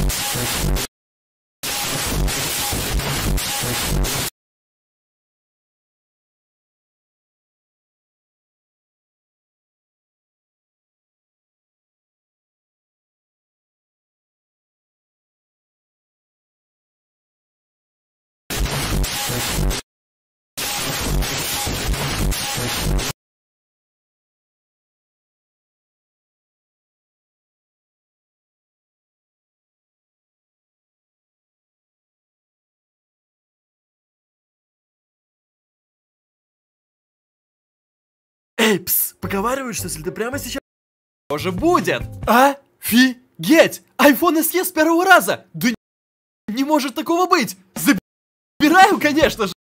Эй, пс, поговаривают, что если ты прямо сейчас... Тоже будет! Офигеть! Айфон SE с первого раза! Да не может такого быть! Забираю, конечно же!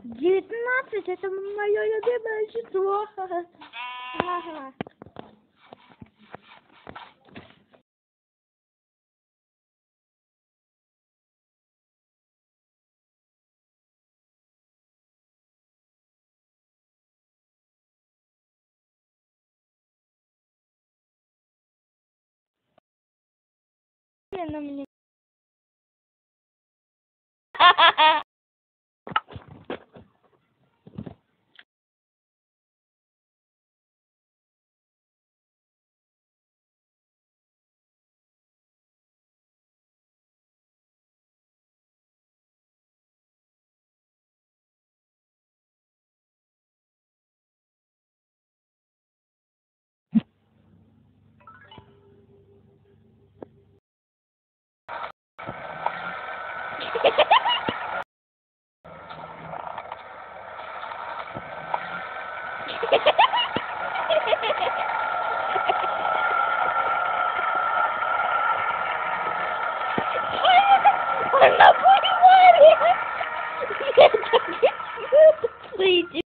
19 это мое любимое число. Ага. На мне. Она понимает. Я так хочу выйти.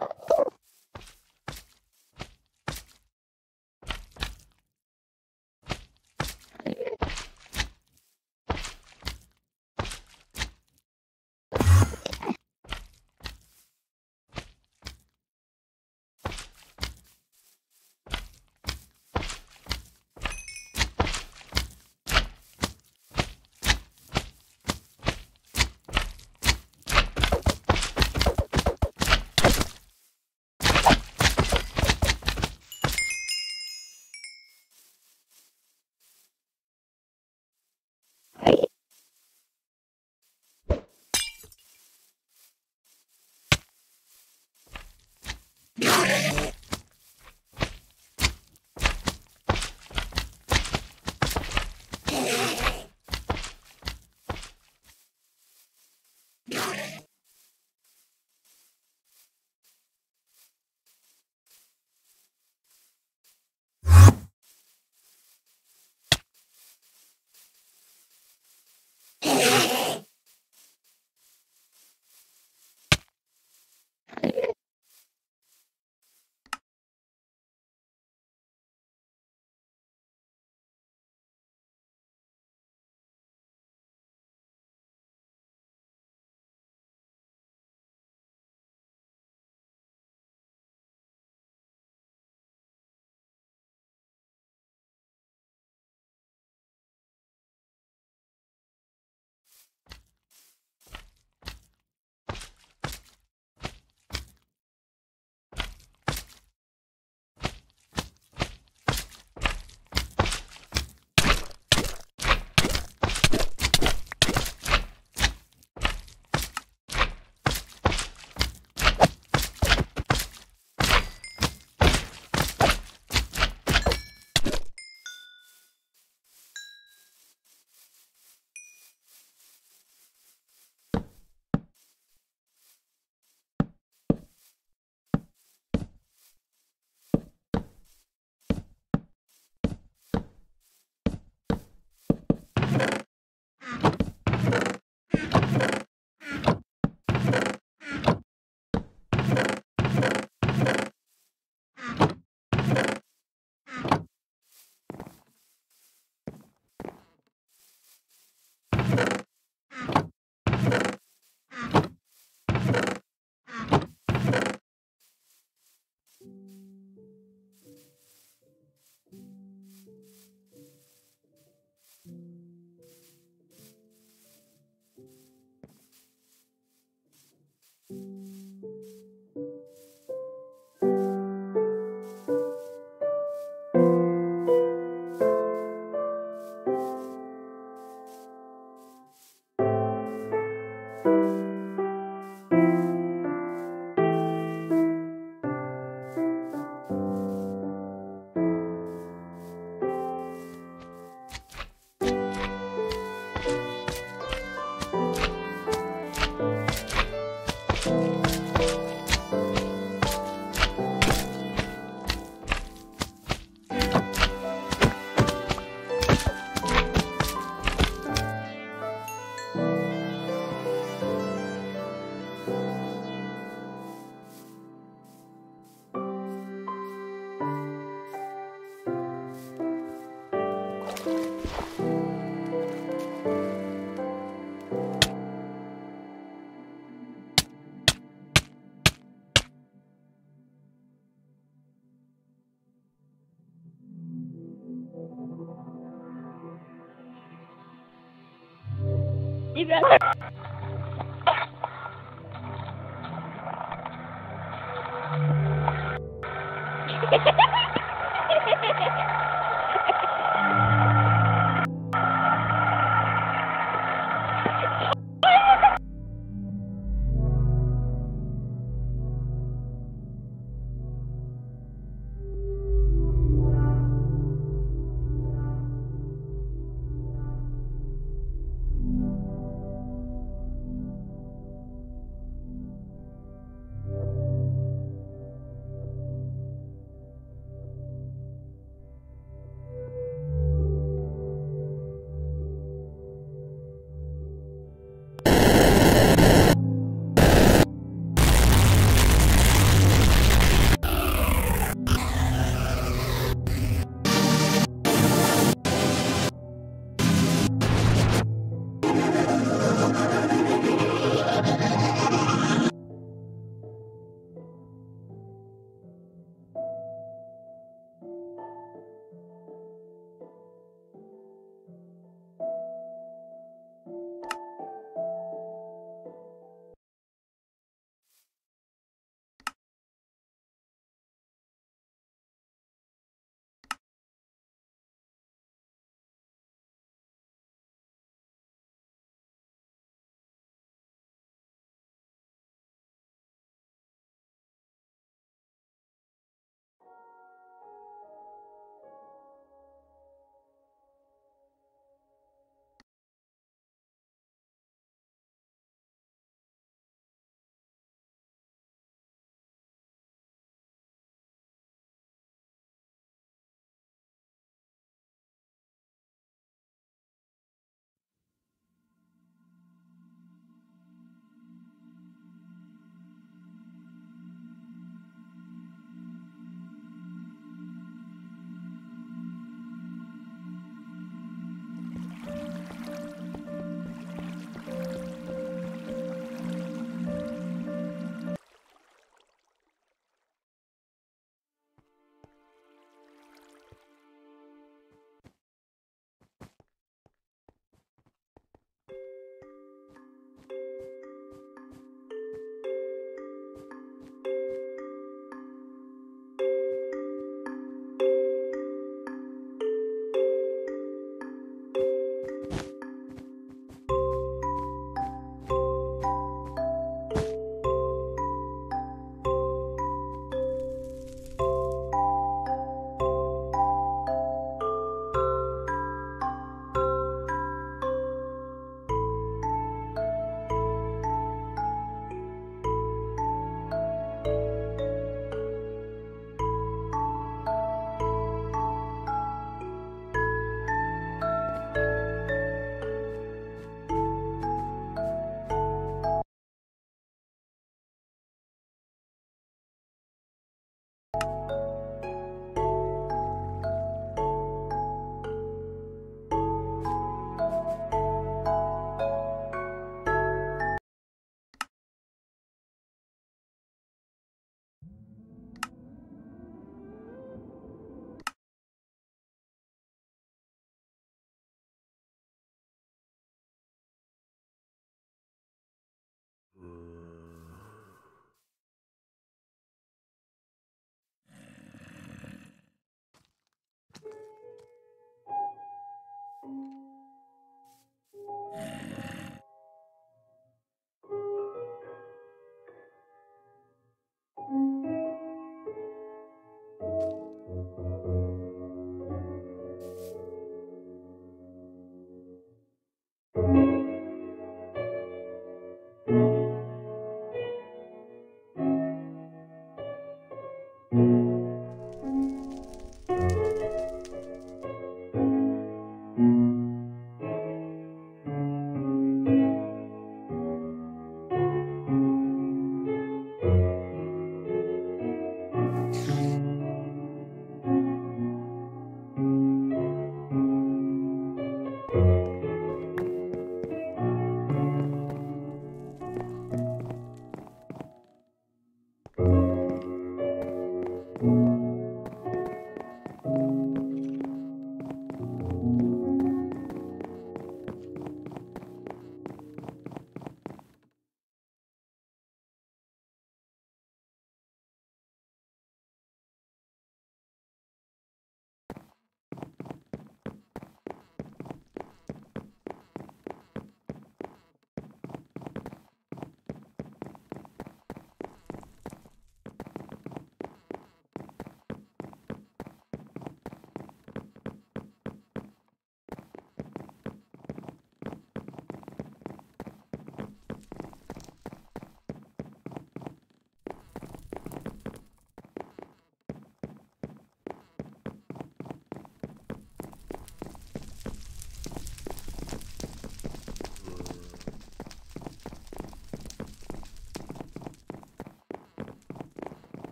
Ребята.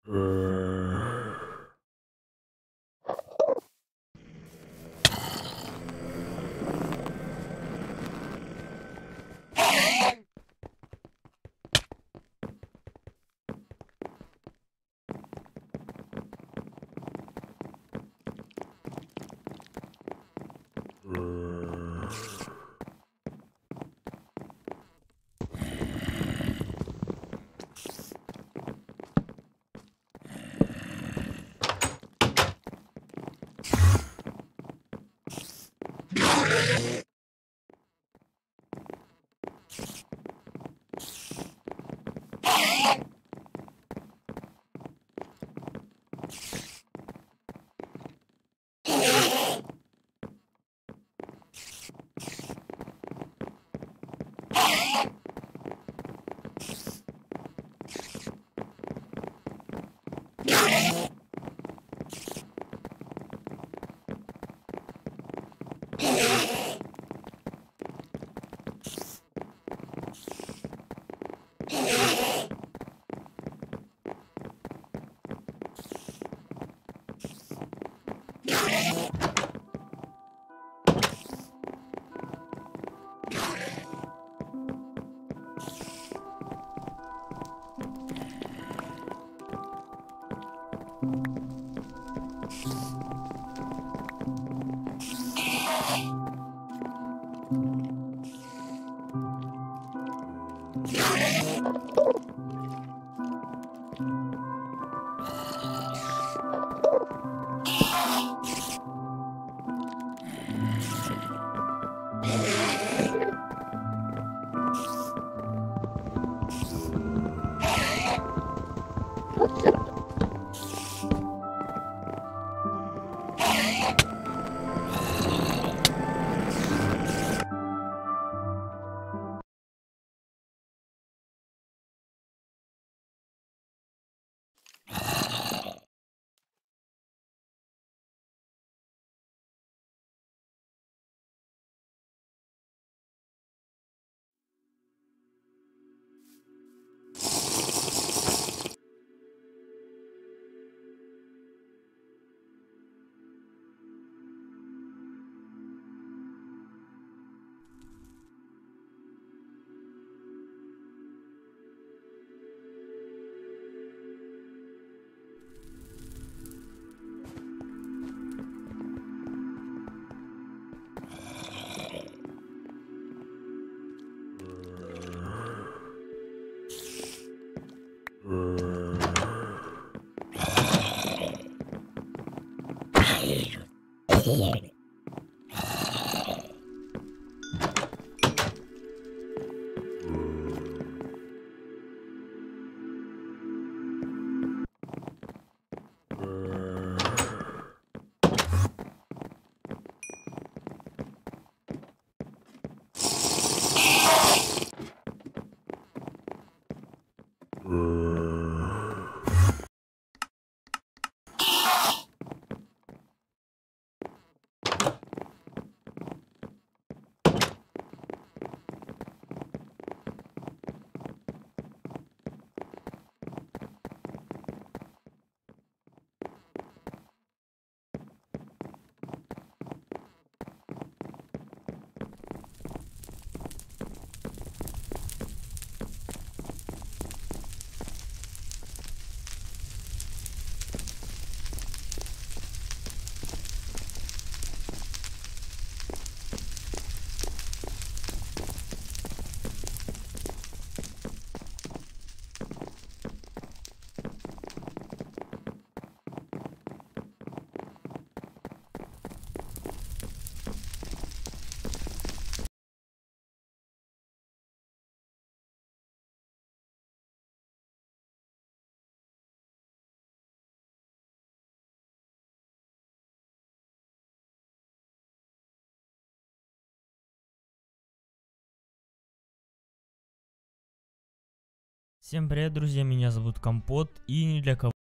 Всем привет, друзья, меня зовут Компот, и ни для кого...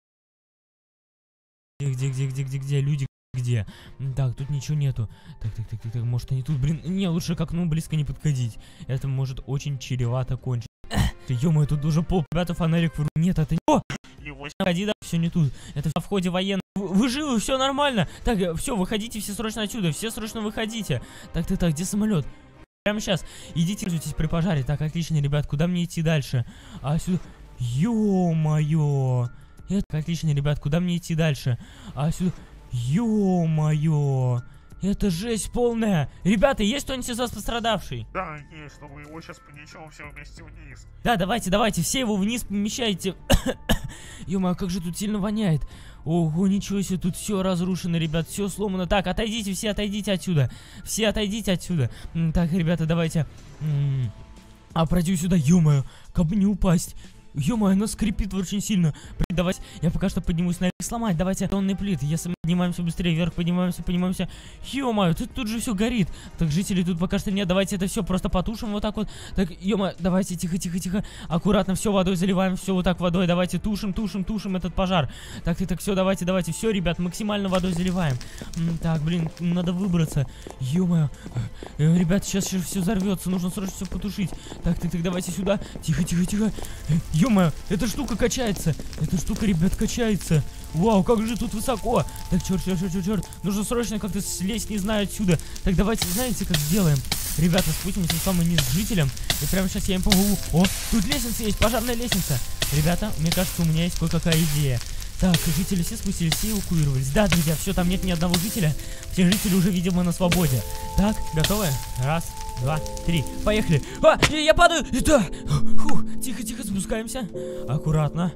Где, люди, где? Так, тут ничего нету. Так, может они тут, блин, не, лучше к окну близко не подходить. Это может очень чревато кончить. Ё-моё, тут уже пол, ребята, фонарик нет, это не... О! Ходи, да, все не тут. Это в ходе военного. Вы живы, все нормально. Так, все, выходите все срочно отсюда. Все срочно выходите. Так, где самолет? Прямо сейчас. Идите, держитесь при пожаре. Так, отлично, ребят, куда мне идти дальше? А сюда. Ё-моё. Это отлично, ребят, куда мне идти дальше? А сюда. Ё-моё. Это жесть полная. Ребята, есть кто-нибудь из вас пострадавший? Да, есть, но мы его сейчас понесем все вместе вниз. Да, давайте, все его вниз помещайте. Ё-моё, как же тут сильно воняет. Ого, ничего себе, тут все разрушено, ребят, все сломано. Так, отойдите, все отойдите отсюда. Все отойдите отсюда. Так, ребята, давайте. Пройдем сюда, ё-моё, как бы не упасть. Ё-моё, она скрипит очень сильно. Давайте, я пока что поднимусь наверх. Сломать, давайте бетонные плиты. Если мы поднимаемся быстрее вверх, поднимаемся. Ё-моё, тут же все горит. Так, жителей тут пока что нет. Давайте это все просто потушим вот так вот. Так, ё-моё, давайте, тихо. Аккуратно, все водой заливаем, все вот так водой. Давайте тушим этот пожар. Так, все, давайте. Все, ребят, максимально водой заливаем. Так, блин, надо выбраться. Ё-моё. Ребят, сейчас все взорвется. Нужно срочно все потушить. Так, давайте сюда. Тихо. Ё-моё, эта штука качается. Ребят, качается. Вау, как же тут высоко. Так, черт. Нужно срочно как-то слезть, не знаю, отсюда. Так, давайте, знаете, как сделаем? Ребята, спустимся в самый низ к жителям. И прямо сейчас я им помогу. О, тут лестница есть, пожарная лестница. Ребята, мне кажется, у меня есть кое-какая идея. Так, жители все спустились, все эвакуировались. Да, друзья, все, там нет ни одного жителя. Все жители уже, видимо, на свободе. Так, готовы? Раз, 2, 3, поехали. Я падаю. Да. Фух, тихо, спускаемся. Аккуратно,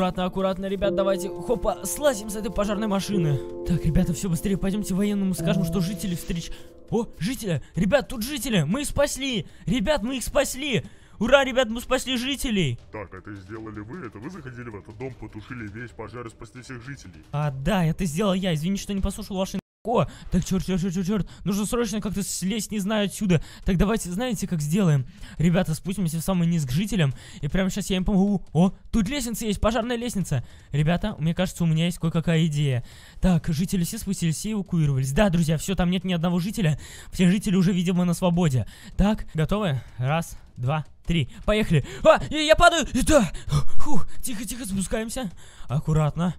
ребят, давайте. Хопа, слазим с этой пожарной машины. Так, ребята, все быстрее, пойдемте военному, скажем, что жители встреч. О, жители, ребят, тут жители, мы их спасли. Ребят, мы их спасли. Ура, ребят, мы спасли жителей. Так, это сделали вы? Это вы заходили в этот дом, потушили весь пожар и спасли всех жителей? Да, это сделал я. Извините, что не послушал ваши Так, черт. Нужно срочно как-то слезть, не знаю, отсюда. Так, давайте, знаете, как сделаем? Ребята, спустимся в самый низ к жителям. И прямо сейчас я им помогу. О, тут лестница есть, пожарная лестница. Ребята, мне кажется, у меня есть кое-какая идея. Так, жители все спустились, все эвакуировались. Да, друзья, все, там нет ни одного жителя. Все жители уже, видимо, на свободе. Так, готовы? Раз, 2, 3, поехали. Я падаю. Да. Фух, тихо, спускаемся. Аккуратно,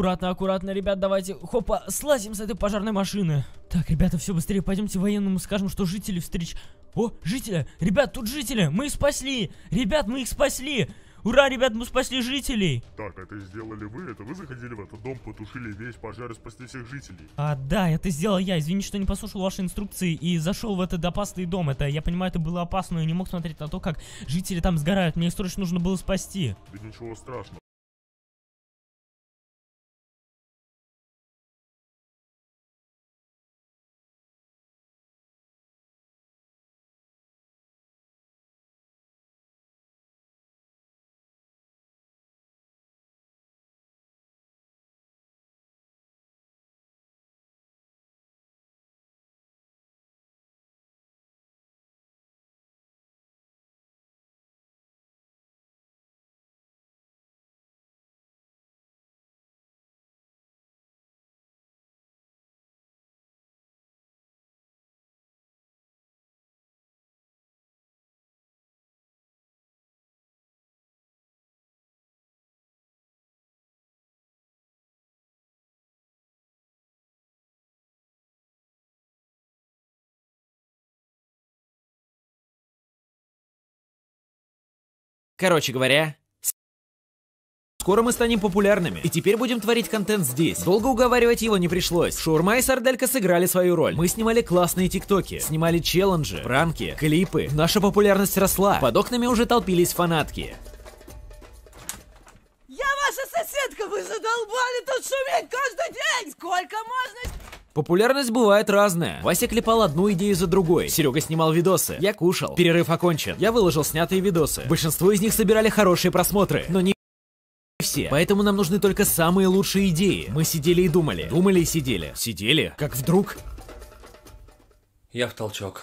ребят, давайте. Хопа, слазим с этой пожарной машины. Так, ребята, все быстрее, пойдемте военному, скажем, что жители встреч. О, жители, ребят, тут жители, мы их спасли. Ребят, мы их спасли. Ура, ребят, мы спасли жителей. Так, это сделали вы? Это вы заходили в этот дом, потушили весь пожар и спасли всех жителей? Да, это сделал я. Извините, что не послушал ваши инструкции и зашел в этот опасный дом. Это, я понимаю, это было опасно, но я не мог смотреть на то, как жители там сгорают. Мне их срочно нужно было спасти. Да ничего страшного. Короче говоря, скоро мы станем популярными, и теперь будем творить контент здесь. Долго уговаривать его не пришлось. Шаурма и Сарделька сыграли свою роль. Мы снимали классные тиктоки, снимали челленджи, пранки, клипы. Наша популярность росла. Под окнами уже толпились фанатки. Я ваша соседка, вы задолбали тут шуметь каждый день! Сколько можно... Популярность бывает разная. Вася клепал одну идею за другой. Серега снимал видосы. Я кушал. Перерыв окончен. Я выложил снятые видосы. Большинство из них собирали хорошие просмотры, но не все. Поэтому нам нужны только самые лучшие идеи. Мы сидели и думали. Думали и сидели. Сидели, как вдруг... Я в толчок.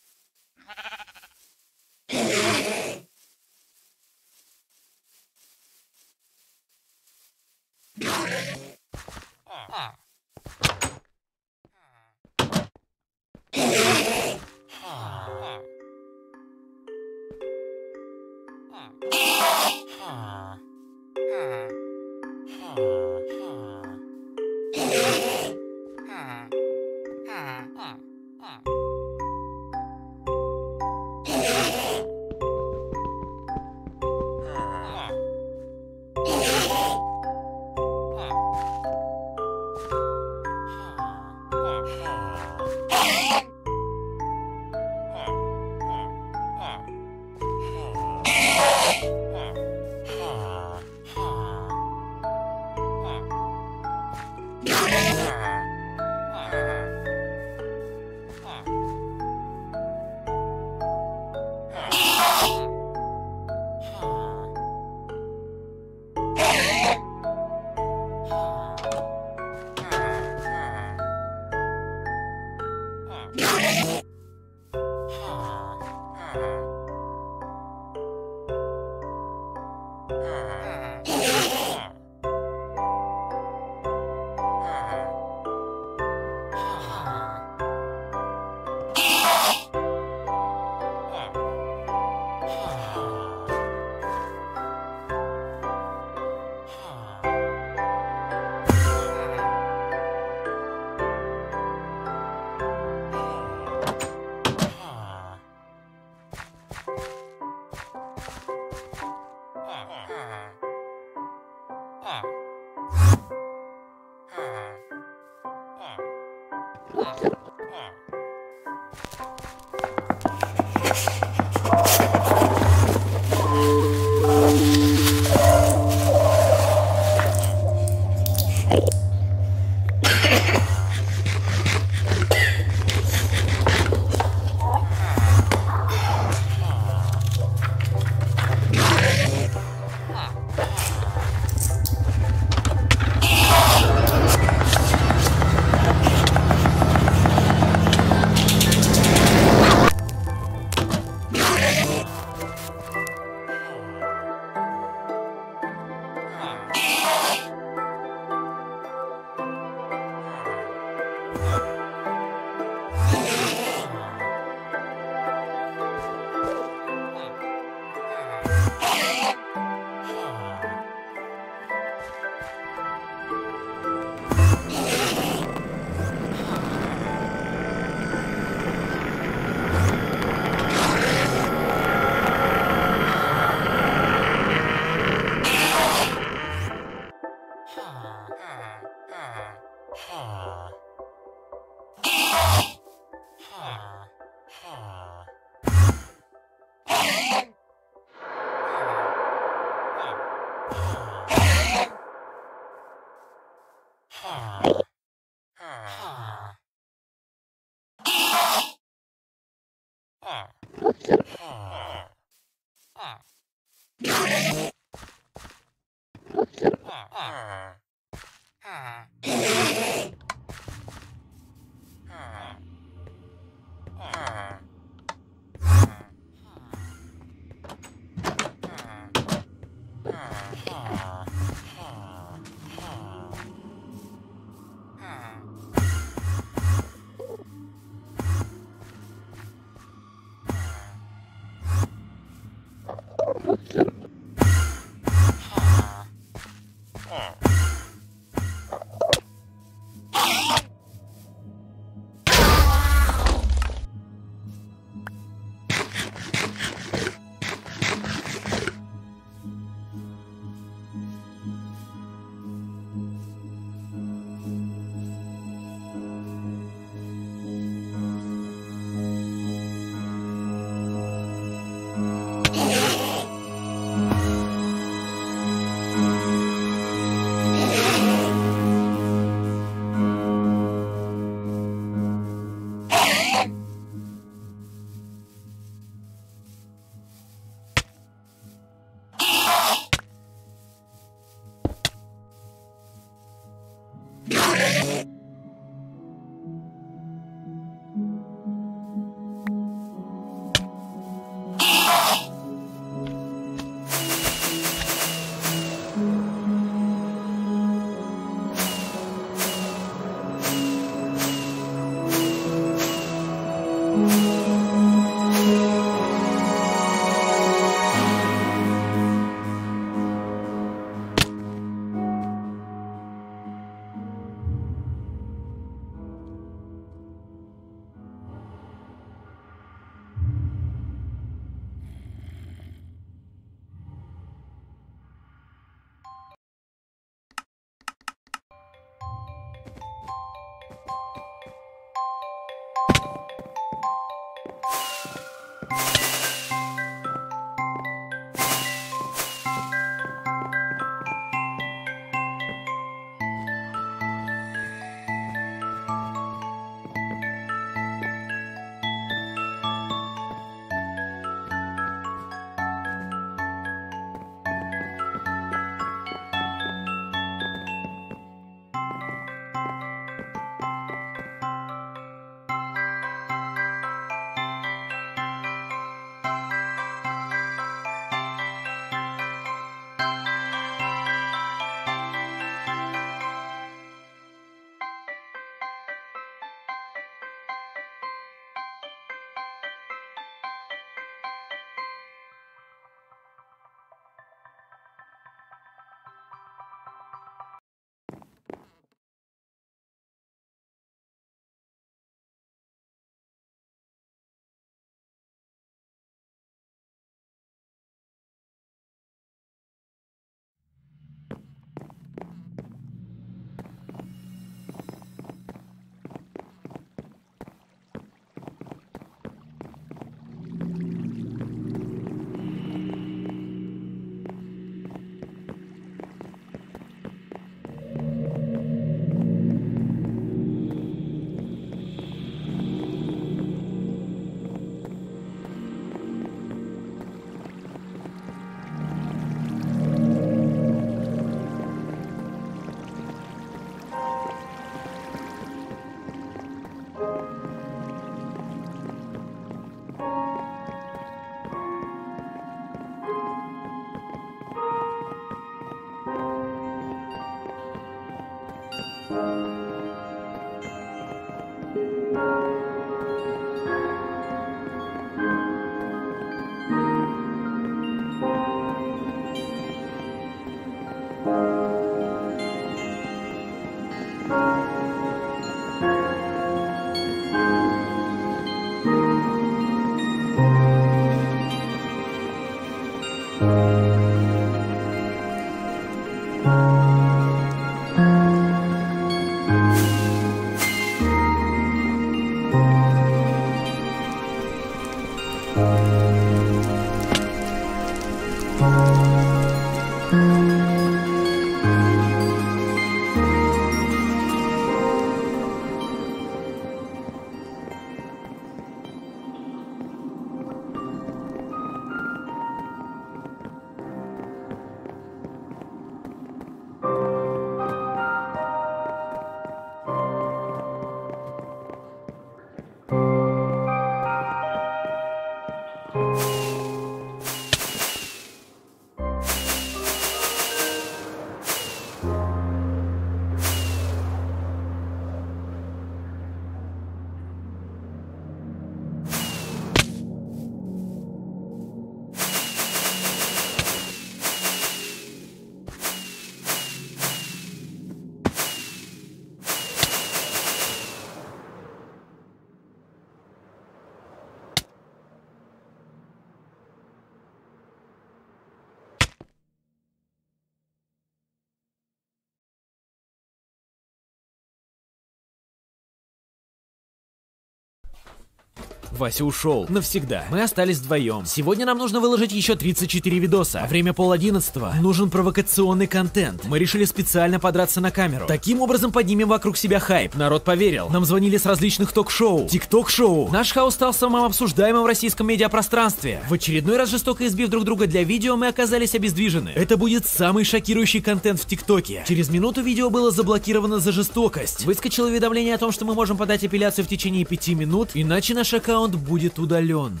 Вася ушел. Навсегда. Мы остались вдвоем. Сегодня нам нужно выложить еще 34 видоса. А время 10:30. Нужен провокационный контент. Мы решили специально подраться на камеру. Таким образом поднимем вокруг себя хайп. Народ поверил. Нам звонили с различных ток-шоу. Тикток-шоу. Наш хаос стал самым обсуждаемым в российском медиапространстве. В очередной раз жестоко избив друг друга для видео, мы оказались обездвижены. Это будет самый шокирующий контент в ТикТоке. Через минуту видео было заблокировано за жестокость. Выскочило уведомление о том, что мы можем подать апелляцию в течение 5 минут, иначе наш аккаунт будет удален.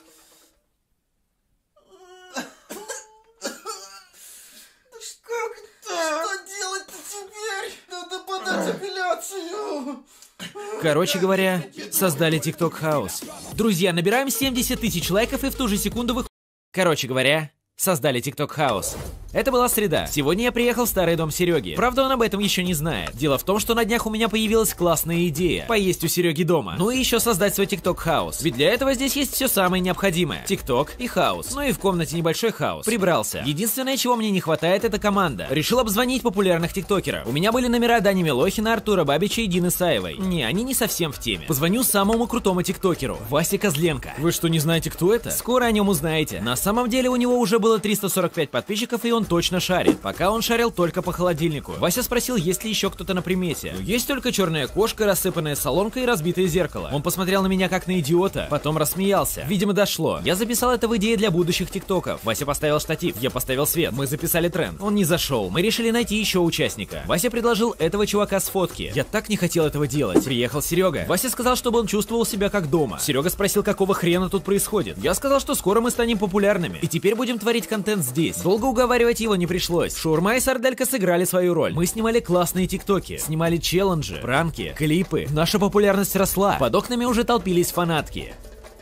Что делать-то теперь? Надо подать апелляцию. Короче говоря, создали TikTok House. Друзья, набираем 70 тысяч лайков и в ту же секунду выходит. Короче говоря, создали TikTok House. Это была среда. Сегодня я приехал в старый дом Сереги. Правда, он об этом еще не знает. Дело в том, что на днях у меня появилась классная идея. Поесть у Сереги дома. Ну и еще создать свой TikTok House. Ведь для этого здесь есть все самое необходимое. TikTok и хаус. Ну и в комнате небольшой хаус. Прибрался. Единственное, чего мне не хватает, это команда. Решил обзвонить популярных тиктокеров. У меня были номера Дани Милохина, Артура Бабича и Дины Саевой. Не, они не совсем в теме. Позвоню самому крутому тиктокеру, Васе Козленко. Вы что, не знаете, кто это? Скоро о нем узнаете. На самом деле у него уже было 345 подписчиков, и он точно шарит. Пока он шарил только по холодильнику. Вася спросил, есть ли еще кто-то на примете. Есть только черная кошка, рассыпанная солонка и разбитое зеркало. Он посмотрел на меня как на идиота, потом рассмеялся. Видимо, дошло. Я записал это в идее для будущих тиктоков. Вася поставил штатив, я поставил свет. Мы записали тренд. Он не зашел. Мы решили найти еще участника. Вася предложил этого чувака с фотки. Я так не хотел этого делать. Приехал Серега. Вася сказал, чтобы он чувствовал себя как дома. Серега спросил, какого хрена тут происходит. Я сказал, что скоро мы станем популярными. И теперь будем творить контент здесь. Долго уговаривать его не пришлось. Шаурма и сарделька сыграли свою роль. Мы снимали классные тиктоки, снимали челленджи, пранки, клипы. Наша популярность росла. Под окнами уже толпились фанатки.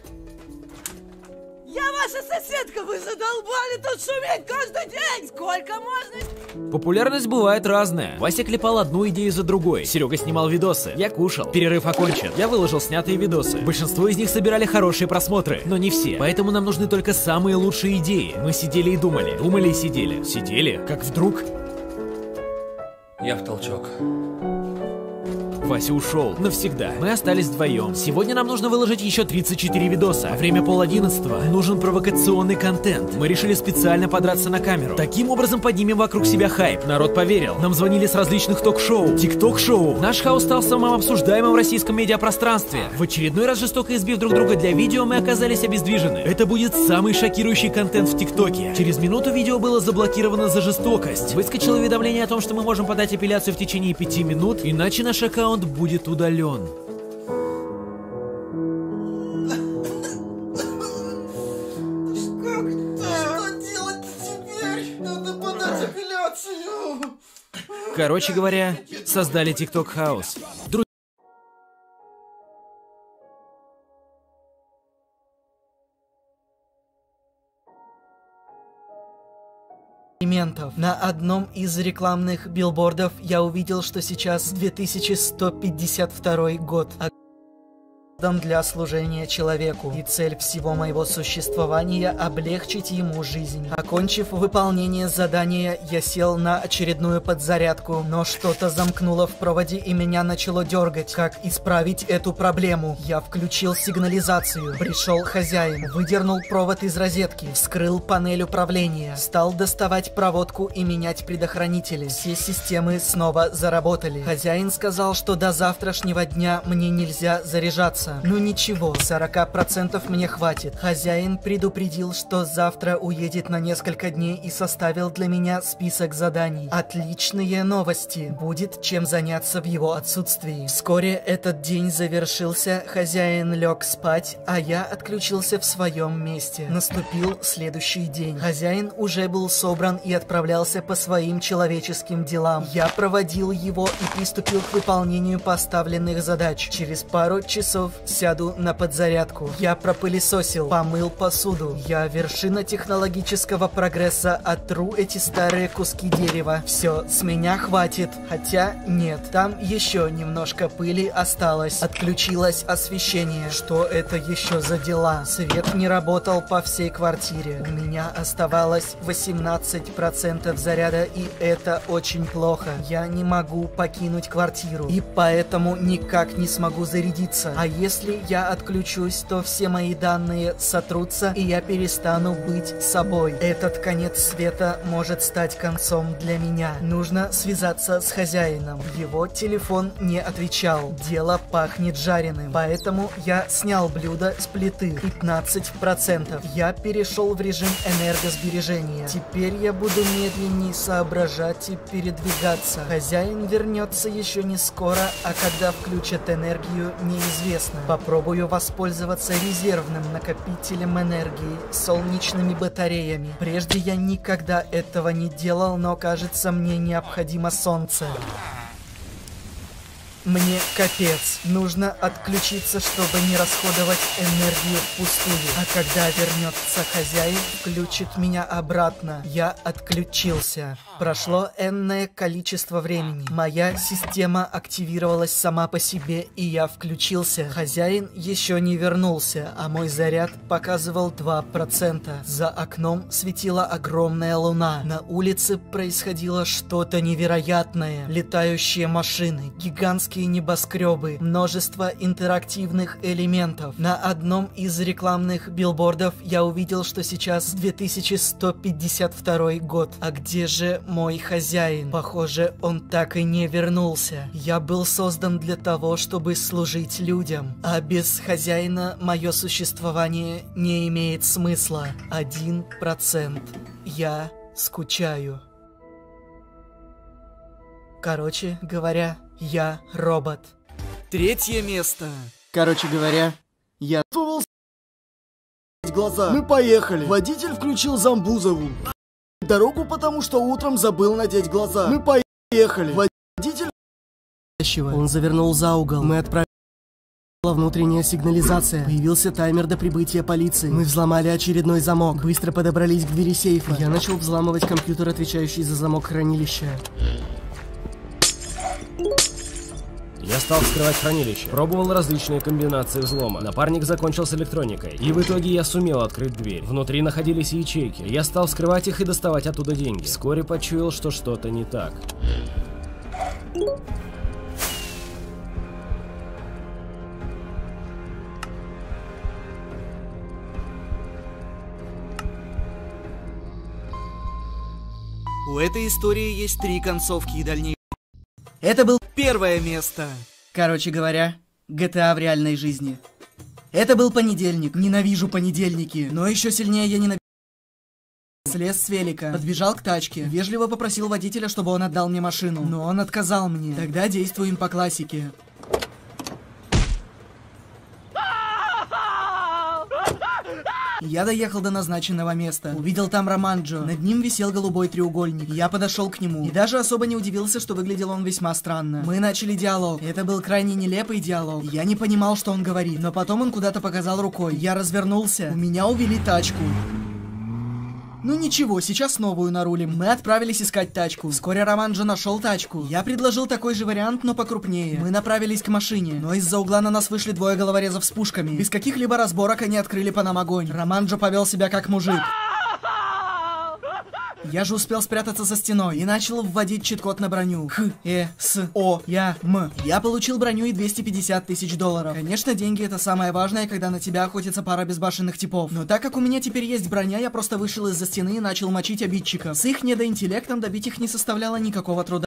Я ваша соседка, вы задолбали тут шуметь каждый день! Сколько можно? Популярность бывает разная. Вася клепал одну идею за другой. Серега снимал видосы. Я кушал. Перерыв окончен. Я выложил снятые видосы. Большинство из них собирали хорошие просмотры, но не все. Поэтому нам нужны только самые лучшие идеи. Мы сидели и думали. Думали и сидели. Сидели, как вдруг... Я в толчок. Вася ушел. Навсегда. Мы остались вдвоем. Сегодня нам нужно выложить еще 34 видоса. А время 10:30. Нужен провокационный контент. Мы решили специально подраться на камеру. Таким образом поднимем вокруг себя хайп. Народ поверил. Нам звонили с различных ток-шоу. Тикток-шоу. Наш хаос стал самым обсуждаемым в российском медиапространстве. В очередной раз жестоко избив друг друга для видео, мы оказались обездвижены. Это будет самый шокирующий контент в ТикТоке. Через минуту видео было заблокировано за жестокость. Выскочило уведомление о том, что мы можем подать апелляцию в течение 5 минут, иначе наш аккаунт будет удален. Что делать-то теперь? Надо подать апелляцию. Короче говоря, создали TikTok House. На одном из рекламных билбордов я увидел, что сейчас 2152 год. Для служения человеку, и цель всего моего существования — облегчить ему жизнь. Окончив выполнение задания, я сел на очередную подзарядку, но что-то замкнуло в проводе и меня начало дергать. Как исправить эту проблему? Я включил сигнализацию. Пришел хозяин, выдернул провод из розетки, вскрыл панель управления, стал доставать проводку и менять предохранители. Все системы снова заработали. Хозяин сказал, что до завтрашнего дня мне нельзя заряжаться. вернуться. Ну ничего, 40% мне хватит. Хозяин предупредил, что завтра уедет на несколько дней и составил для меня список заданий. Отличные новости. Будет чем заняться в его отсутствии. Вскоре этот день завершился, хозяин лег спать, а я отключился в своем месте. Наступил следующий день. Хозяин уже был собран и отправлялся по своим человеческим делам. Я проводил его и приступил к выполнению поставленных задач. Через пару часов сяду на подзарядку. Я пропылесосил, помыл посуду. Я вершина технологического прогресса, отру эти старые куски дерева. Все, с меня хватит. Хотя нет, там еще немножко пыли осталось. Отключилось освещение. Что это еще за дела? Свет не работал по всей квартире. У меня оставалось 18% заряда, и это очень плохо. Я не могу покинуть квартиру, и поэтому никак не смогу зарядиться. А если я отключусь, то все мои данные сотрутся, и я перестану быть собой. Этот конец света может стать концом для меня. Нужно связаться с хозяином. Его телефон не отвечал. Дело пахнет жареным. Поэтому я снял блюдо с плиты. 15%. Я перешел в режим энергосбережения. Теперь я буду медленнее соображать и передвигаться. Хозяин вернется еще не скоро, а когда включат энергию, неизвестно. Попробую воспользоваться резервным накопителем энергии, солнечными батареями. Прежде я никогда этого не делал, но кажется, мне необходимо солнце. Мне капец. Нужно отключиться, чтобы не расходовать энергию впустую. А когда вернется хозяин, включит меня обратно. Я отключился. Прошло энное количество времени. Моя система активировалась сама по себе, и я включился. Хозяин еще не вернулся, а мой заряд показывал 2%. За окном светила огромная луна. На улице происходило что-то невероятное. Летающие машины, гигантские небоскребы, множество интерактивных элементов. На одном из рекламных билбордов я увидел, что сейчас 2152 год. А где же мой хозяин? Похоже, он так и не вернулся. Я был создан для того, чтобы служить людям. А без хозяина мое существование не имеет смысла. 1%. Я скучаю. Короче говоря, я робот. Третье место. Короче говоря, я глаза. Мы поехали. Водитель включил Замбузову дорогу, потому что утром забыл надеть глаза. Мы поехали. Водитель... Он завернул за угол. Мы отправили... Внутренняя сигнализация. Появился таймер до прибытия полиции. Мы взломали очередной замок. Быстро подобрались к двери сейфа. Я начал взламывать компьютер, отвечающий за замок хранилища. Я стал вскрывать хранилище, пробовал различные комбинации взлома. Напарник закончил с электроникой, и в итоге я сумел открыть дверь. Внутри находились ячейки. Я стал вскрывать их и доставать оттуда деньги. Вскоре почуял, что что-то не так. У этой истории есть 3 концовки и дальнейшие. Это был Первое место. Короче говоря, GTA в реальной жизни. Это был понедельник. Ненавижу понедельники. Но еще сильнее я ненавижу... Слез с велика, подбежал к тачке, вежливо попросил водителя, чтобы он отдал мне машину. Но он отказал мне. Тогда действуем по классике. Я доехал до назначенного места. Увидел там Романджо. Над ним висел голубой треугольник. Я подошел к нему. И даже особо не удивился, что выглядел он весьма странно. Мы начали диалог. Это был крайне нелепый диалог. Я не понимал, что он говорит. Но потом он куда-то показал рукой. Я развернулся. У меня увели тачку. Ну ничего, сейчас новую нарулим. Мы отправились искать тачку. Вскоре Романджо нашел тачку. Я предложил такой же вариант, но покрупнее. Мы направились к машине, но из-за угла на нас вышли 2 головорезов с пушками. Без каких-либо разборок они открыли по нам огонь. Романджо повел себя как мужик. Я же успел спрятаться за стеной и начал вводить чит-код на броню. Х-Э-С-О-Я-М. Я получил броню и 250 тысяч долларов. Конечно, деньги — это самое важное, когда на тебя охотится пара безбашенных типов. Но так как у меня теперь есть броня, я просто вышел из-за стены и начал мочить обидчиков. С их недоинтеллектом добить их не составляло никакого труда.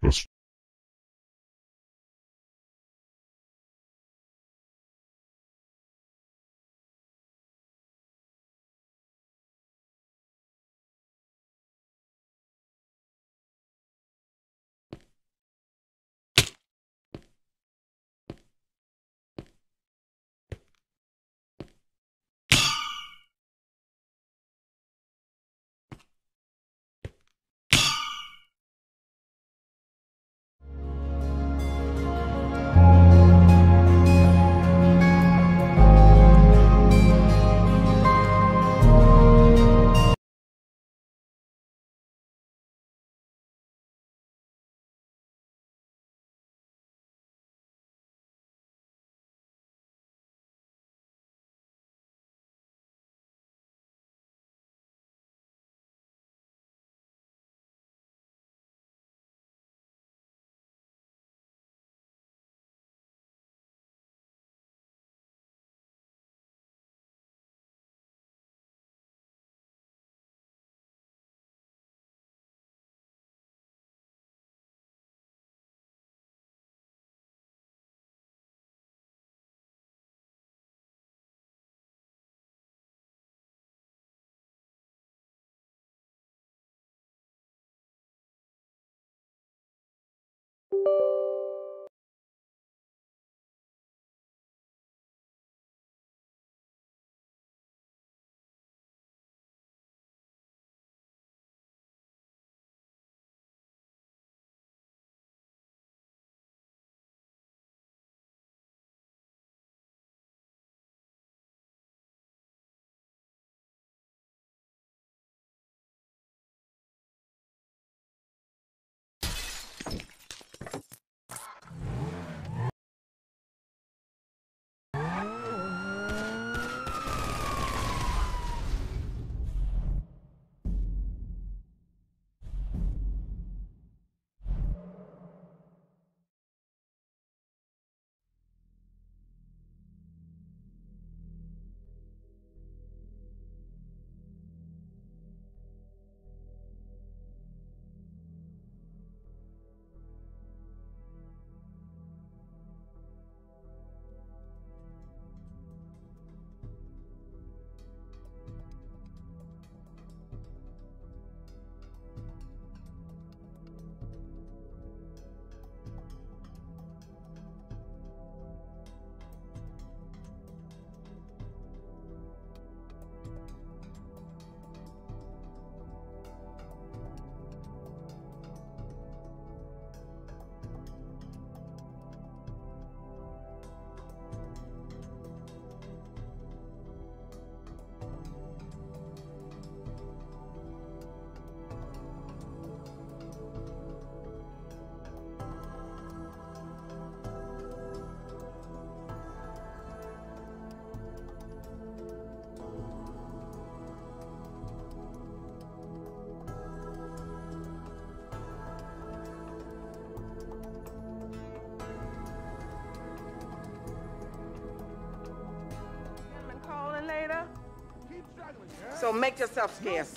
So make yourself scarce.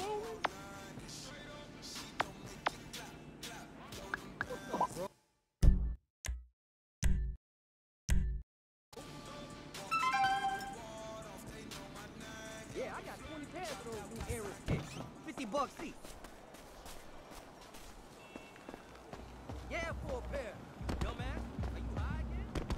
Yeah, I got 20 pairs of those new Aero sticks. $50 each. Yeah, for a pair. Dumbass, are you high again?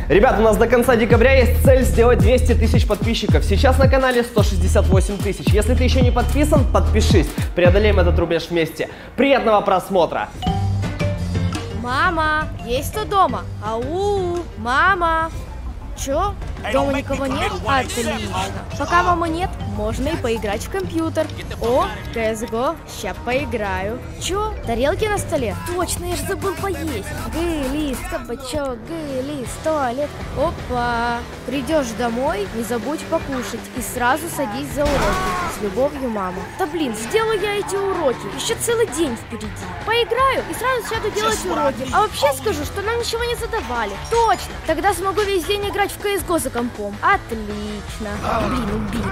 Ребят, у нас до конца декабря есть цель сделать 200 тысяч подписчиков. Сейчас на канале 168 тысяч. Если ты еще не подписан, подпишись. Преодолеем этот рубеж вместе. Приятного просмотра! Мама, есть кто дома? Ау, мама. Чё? Дома никого нет? Отлично. Пока мамы нет, можно и поиграть в компьютер. О, CSGO, ща поиграю. Чё? Тарелки на столе? Точно, я же забыл поесть. Гы-лист, кабачок, гы-лист, туалет. Опа. Придешь домой, не забудь покушать и сразу садись за уроки. С любовью, мама. Да блин, сделаю я эти уроки. Еще целый день впереди. Поиграю и сразу сяду делать уроки. А вообще скажу, что нам ничего не задавали. Точно. Тогда смогу весь день играть в CSGO за компом. Отлично. Блин, убили.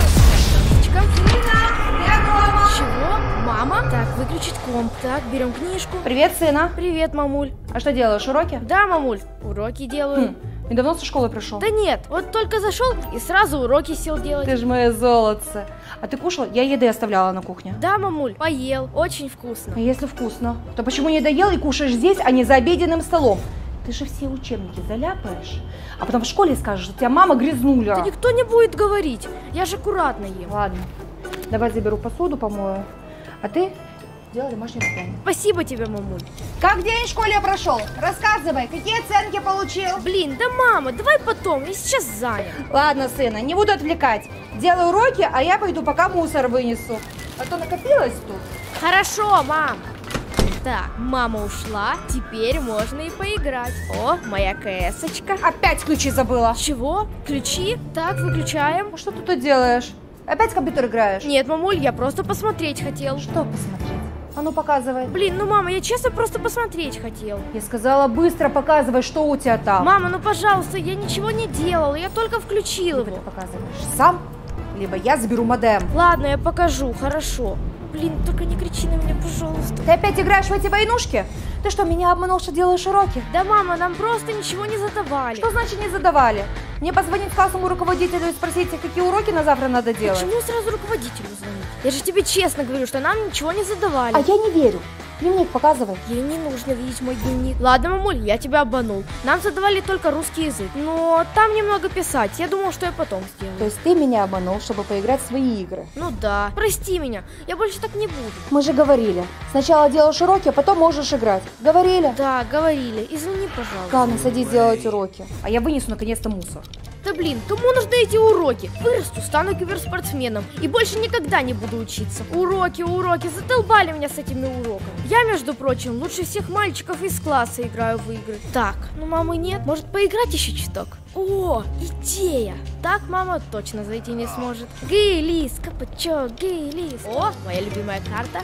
Чего? Мама? Так, выключить комп. Так, берем книжку. Привет, сына. Привет, мамуль. А что делаешь, уроки? Да, мамуль, уроки делаю. Недавно со школы пришел? Да нет, вот только зашел и сразу уроки сел делать. Ты же моя золотце. А ты кушал? Я еды оставляла на кухне. Да, мамуль, поел. Очень вкусно. А если вкусно, то почему не доел и кушаешь здесь, а не за обеденным столом? Ты же все учебники заляпаешь, а потом в школе скажешь, что тебя мама грязнуля. Да никто не будет говорить, я же аккуратно ем. Ладно, давай заберу посуду, помою, а ты делай домашнее задание. Спасибо тебе, мамуль. Как день в школе прошел? Рассказывай, какие оценки получил? Блин, да мама, давай потом, я сейчас занят. Ладно, сына, не буду отвлекать. Делай уроки, а я пойду пока мусор вынесу. А то накопилось тут. Хорошо, мам. Так, мама ушла, теперь можно и поиграть. О, моя КС-очка. Опять ключи забыла. Чего? Ключи? Так, выключаем. Что ты тут делаешь? Опять в компьютер играешь? Нет, мамуль, я просто посмотреть хотел. Что посмотреть? А ну показывай. Блин, ну мама, я честно просто посмотреть хотел. Я сказала, быстро показывай, что у тебя там. Мама, ну пожалуйста, я ничего не делала, я только включил его. Ты показываешь сам, либо я заберу модем. Ладно, я покажу, хорошо. Блин, только не кричи на меня, пожалуйста. Ты опять играешь в эти войнушки? Ты что, меня обманул, что делаешь уроки? Да, мама, нам просто ничего не задавали. Что значит не задавали? Мне позвонить классному руководителю и спросить, какие уроки на завтра надо делать? Почему сразу руководителю звонить? Я же тебе честно говорю, что нам ничего не задавали. А я не верю. Дневник показывай. Ей не нужно видеть мой дневник. Ладно, мамуль, я тебя обманул. Нам задавали только русский язык. Но там немного писать. Я думал, что я потом сделаю. То есть ты меня обманул, чтобы поиграть в свои игры? Ну да. Прости меня. Я больше так не буду. Мы же говорили. Сначала делаешь уроки, а потом можешь играть. Говорили? Да, говорили. Извини, пожалуйста. Ладно, садись делать уроки. А я вынесу наконец-то мусор. Да блин, кому нужны эти уроки? Вырасту, стану киберспортсменом и больше никогда не буду учиться. Уроки, уроки, задолбали меня с этими уроками. Я, между прочим, лучше всех мальчиков из класса играю в игры. Так, ну мамы нет, может поиграть еще чуток? О, идея! Так мама точно зайти не сможет. Гей-лис, капачок, гей-лис. О, моя любимая карта.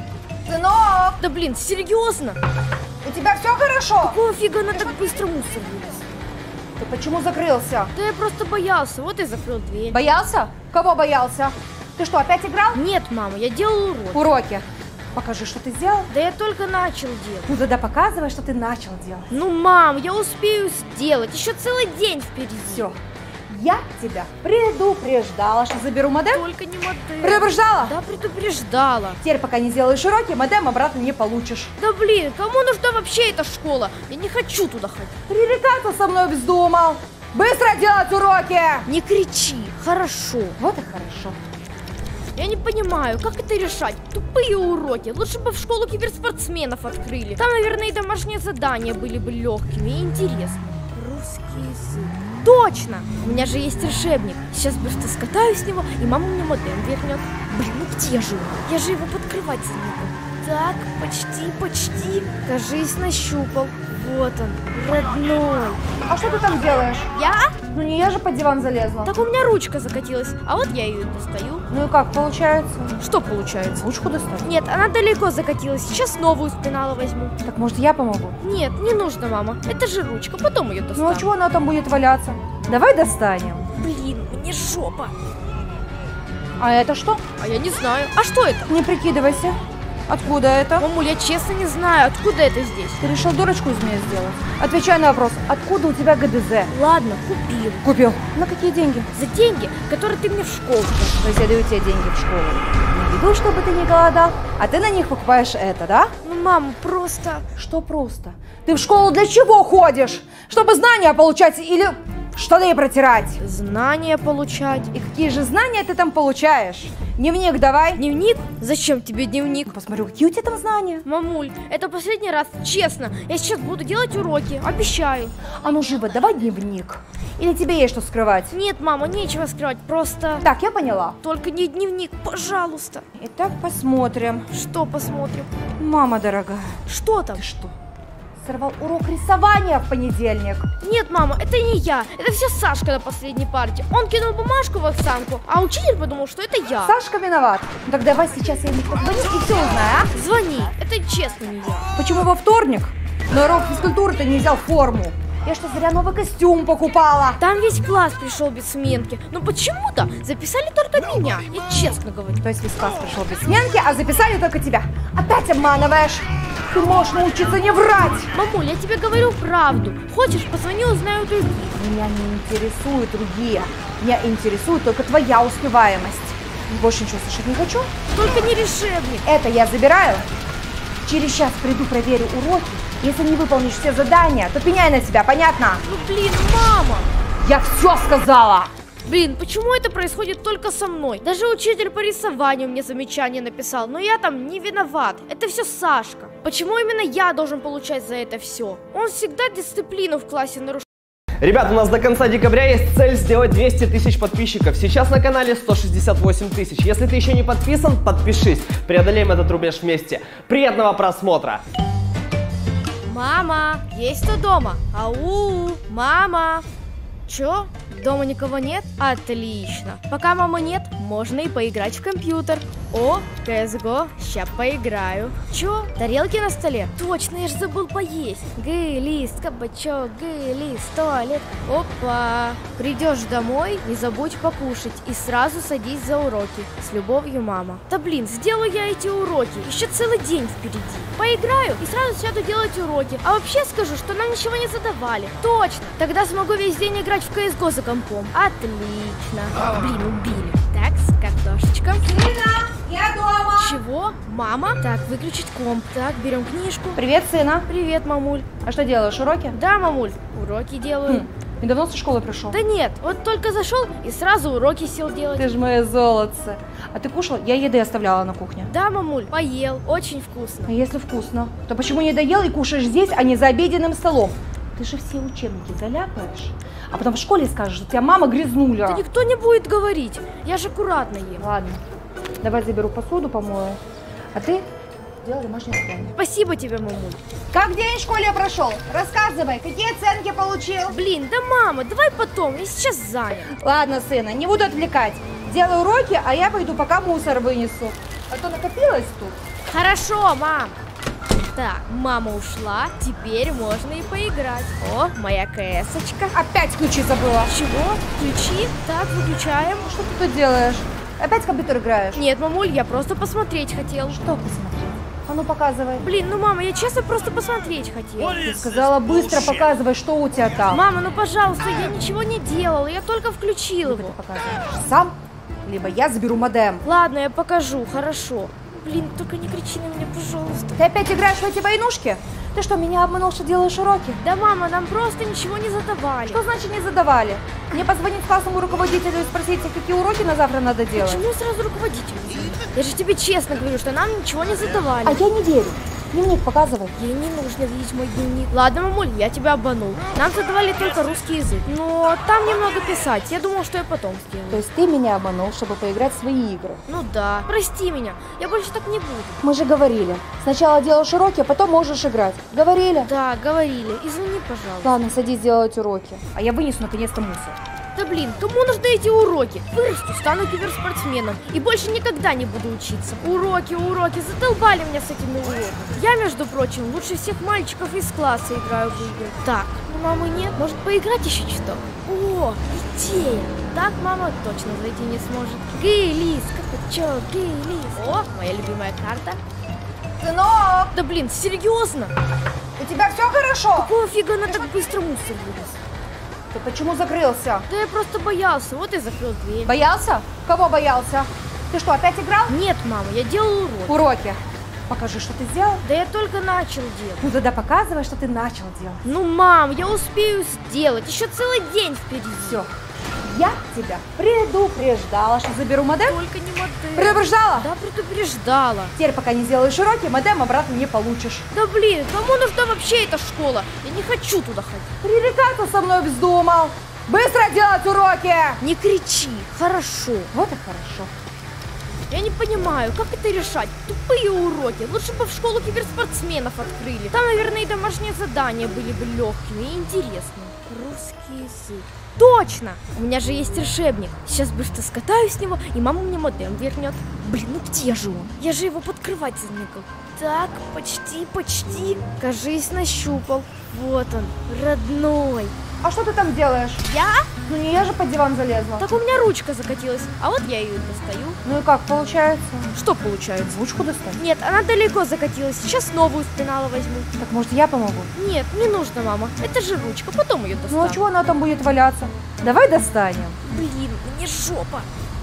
Сынок! Да блин, серьезно? У тебя все хорошо? Какого фига она так быстро мусор вынесла? Ты почему закрылся? Да я просто боялся, вот и закрыл дверь. Боялся? Кого боялся? Ты что, опять играл? Нет, мама, я делал уроки. Уроки. Покажи, что ты сделал. Да я только начал делать. Ну тогда показывай, что ты начал делать. Ну, мам, я успею сделать. Еще целый день впереди. Все. Я тебя предупреждала, что заберу модем. Только не модем. Предупреждала? Да, предупреждала. Теперь, пока не сделаешь уроки, модем обратно не получишь. Да блин, кому нужна вообще эта школа? Я не хочу туда ходить. Пререкаться со мной вздумал. Быстро делать уроки! Не кричи, хорошо. Вот и хорошо. Я не понимаю, как это решать? Тупые уроки. Лучше бы в школу киберспортсменов открыли. Там, наверное, и домашние задания были бы легкими и интересными. Русский язык. Точно! У меня же есть решебник. Сейчас просто скатаю с него, и мама мне модем вернет. Блин, ну где же он? Я же его подкрывать забыла. Так, почти. Кажись, нащупал. Вот он, родной. А что ты там делаешь? Я? Ну не я же под диван залезла. Так у меня ручка закатилась, а вот я ее достаю. Ну и как, получается? Что получается? Ручку достать? Нет, она далеко закатилась, сейчас новую с пенала возьму. Так может я помогу? Нет, не нужно, мама, это же ручка, потом ее достану. Ну а чего она там будет валяться? Давай достанем. Блин, мне жопа. А это что? А я не знаю. А что это? Не прикидывайся. Откуда это? Мамуль, я честно не знаю, откуда это здесь. Ты решил дурочку из меня сделать? Отвечай на вопрос, откуда у тебя ГДЗ? Ладно, купил. Купил. На какие деньги? За деньги, которые ты мне в школу дашь. То есть я даю тебе деньги в школу. еду, чтобы ты не голодал, а ты на них покупаешь это, да? Ну, мам, просто... Что просто? Ты в школу для чего ходишь? Чтобы знания получать или штаны протирать? Знания получать. И какие же знания ты там получаешь? Дневник давай. Дневник? Зачем тебе дневник? Посмотрю, какие у тебя там знания. Мамуль, это последний раз, честно. Я сейчас буду делать уроки, обещаю. А ну живо, давай дневник. Или тебе есть что скрывать? Нет, мама, нечего скрывать, просто... Так, я поняла. Только не дневник, пожалуйста. Итак, посмотрим. Что посмотрим? Мама дорогая. Что там? Ты что? Сорвал урок рисования в понедельник. Нет, мама, это не я. Это все Сашка на последней парте. Он кинул бумажку в Оксанку, а учитель подумал, что это я. Сашка виноват. Ну так давай сейчас я ему позвоню и все узнаю, а? Звони, это честно не я. Почему во вторник? На урок физкультуры ты не взял форму. Я что, зря новый костюм покупала? Там весь класс пришел без сменки. Но почему-то записали только меня. Я честно говорю. То есть весь класс пришел без сменки, а записали только тебя. Опять обманываешь. Ты можешь научиться не врать. Мамуль, я тебе говорю правду. Хочешь, позвони, узнаю у других. Меня не интересуют другие. Меня интересует только твоя успеваемость. Больше ничего слышать не хочу. Только не решебник. Это я забираю. Через час приду, проверю уроки. Если не выполнишь все задания, то пеняй на себя, понятно? Ну блин, мама! Я все сказала! Блин, почему это происходит только со мной? Даже учитель по рисованию мне замечание написал, но я там не виноват. Это все Сашка. Почему именно я должен получать за это все? Он всегда дисциплину в классе нарушает. Ребят, у нас до конца декабря есть цель сделать 200 тысяч подписчиков. Сейчас на канале 168 тысяч. Если ты еще не подписан, подпишись. Преодолеем этот рубеж вместе. Приятного просмотра! Мама, есть кто дома? Ау, мама. Чё? Дома никого нет? Отлично. Пока мамы нет, можно и поиграть в компьютер. О, CSGO, ща поиграю. Чё? Тарелки на столе? Точно, я же забыл поесть. Г-лист, кабачок, г-лист, туалет. Опа. Придешь домой, не забудь покушать и сразу садись за уроки. С любовью, мама. Да блин, сделаю я эти уроки. Еще целый день впереди. Поиграю и сразу сяду делать уроки. А вообще скажу, что нам ничего не задавали. Точно. Тогда смогу весь день играть в CSGO за компом. Отлично. Блин, убили. Так, с картошечкой. Сына, я дома. Чего? Мама? Так, выключить комп. Так, берем книжку. Привет, сына. Привет, мамуль. А что делаешь, уроки? Да, мамуль, уроки делаю. Недавно со школы пришел? Да нет, вот только зашел и сразу уроки сел делать. Ты ж моя золотце. А ты кушал? Я еды оставляла на кухне. Да, мамуль, поел, очень вкусно. А если вкусно, то почему не доел и кушаешь здесь, а не за обеденным столом? Ты же все учебники заляпаешь, а потом в школе скажешь, что тебя мама грязнуля. Да никто не будет говорить, я же аккуратно ем. Ладно, давай заберу посуду, помою, а ты делай домашнее задание. Спасибо тебе, мамуль. Как день в школе прошел? Рассказывай, какие оценки получил? Блин, да мама, давай потом, я сейчас занят. Ладно, сына, не буду отвлекать. Делай уроки, а я пойду пока мусор вынесу. А то накопилось тут. Хорошо, мам. Так, мама ушла, теперь можно и поиграть. О, моя КС-очка. Опять ключи забыла. Чего? Ключи? Так, выключаем. Что ты тут делаешь? Опять в компьютер играешь? Нет, мамуль, я просто посмотреть хотел. Что посмотреть? А ну показывай. Блин, ну мама, я честно просто посмотреть хотела. Ты сказала быстро показывай, что у тебя там. Мама, ну пожалуйста, я ничего не делала, я только включил его. Ты показываешь сам, либо я заберу модем. Ладно, я покажу, хорошо. Блин, только не кричи на меня, пожалуйста. Ты опять играешь в эти войнушки? Ты что, меня обманул, что делаешь уроки? Да, мама, нам просто ничего не задавали. Что значит не задавали? Мне позвонить классному руководителю и спросить, какие уроки на завтра надо делать. Почему сразу руководителю? Я же тебе честно говорю, что нам ничего не задавали. А я не верю. Дневник показывай. Ей не нужно видеть мой дневник. Ладно, мамуль, я тебя обманул. Нам задавали только русский язык. Но там немного писать. Я думал, что я потом сделаю. То есть ты меня обманул, чтобы поиграть в свои игры? Ну да. Прости меня. Я больше так не буду. Мы же говорили. Сначала делаешь уроки, а потом можешь играть. Говорили? Да, говорили. Извини, пожалуйста. Ладно, садись делать уроки. А я вынесу наконец-то мусор. Да блин, кому нужны эти уроки? Вырасту, стану киберспортсменом и больше никогда не буду учиться. Уроки, уроки, задолбали меня с этими уроками. Я, между прочим, лучше всех мальчиков из класса играю в игры. Так, ну мамы нет, может поиграть еще чуток? О, идея! Так мама точно зайти не сможет. Гей-лис, кабачок, гей-лис. О, моя любимая карта. Сынок! Да блин, серьезно? У тебя все хорошо? Какого фига она так быстро мусор вынес? Ты почему закрылся? Да я просто боялся, вот и закрыл дверь. Боялся? Кого боялся? Ты что, опять играл? Нет, мама, я делал уроки. Уроки. Покажи, что ты сделал. Да я только начал делать. Ну тогда показывай, что ты начал делать. Ну, мам, я успею сделать. Еще целый день впереди. Все. Я тебя предупреждала, что заберу модем. Только не модем. Предупреждала? Да, предупреждала. Теперь, пока не сделаешь уроки, модем обратно не получишь. Да блин, кому нужна вообще эта школа? Я не хочу туда ходить. Пререкаться со мной вздумал. Быстро делать уроки! Не кричи, хорошо. Вот и хорошо. Я не понимаю, как это решать? Тупые уроки. Лучше бы в школу киберспортсменов открыли. Там, наверное, и домашние задания были бы легкими и интересными. Русский язык. Точно! У меня же есть решебник. Сейчас быстро скатаю с него, и мама мне модем вернет. Блин, ну где же он? Я же его под кровать заныкал. Так, почти. Кажись, нащупал. Вот он, родной. А что ты там делаешь? Я? Ну не я же под диван залезла. Так у меня ручка закатилась, а вот я ее достаю. Ну и как получается? Что получается? Ручку достать? Нет, она далеко закатилась, сейчас новую с пенала возьму. Так может я помогу? Нет, не нужно, мама, это же ручка, потом ее достану. Ну а чего она там будет валяться? Давай достанем. Блин, мне жопа.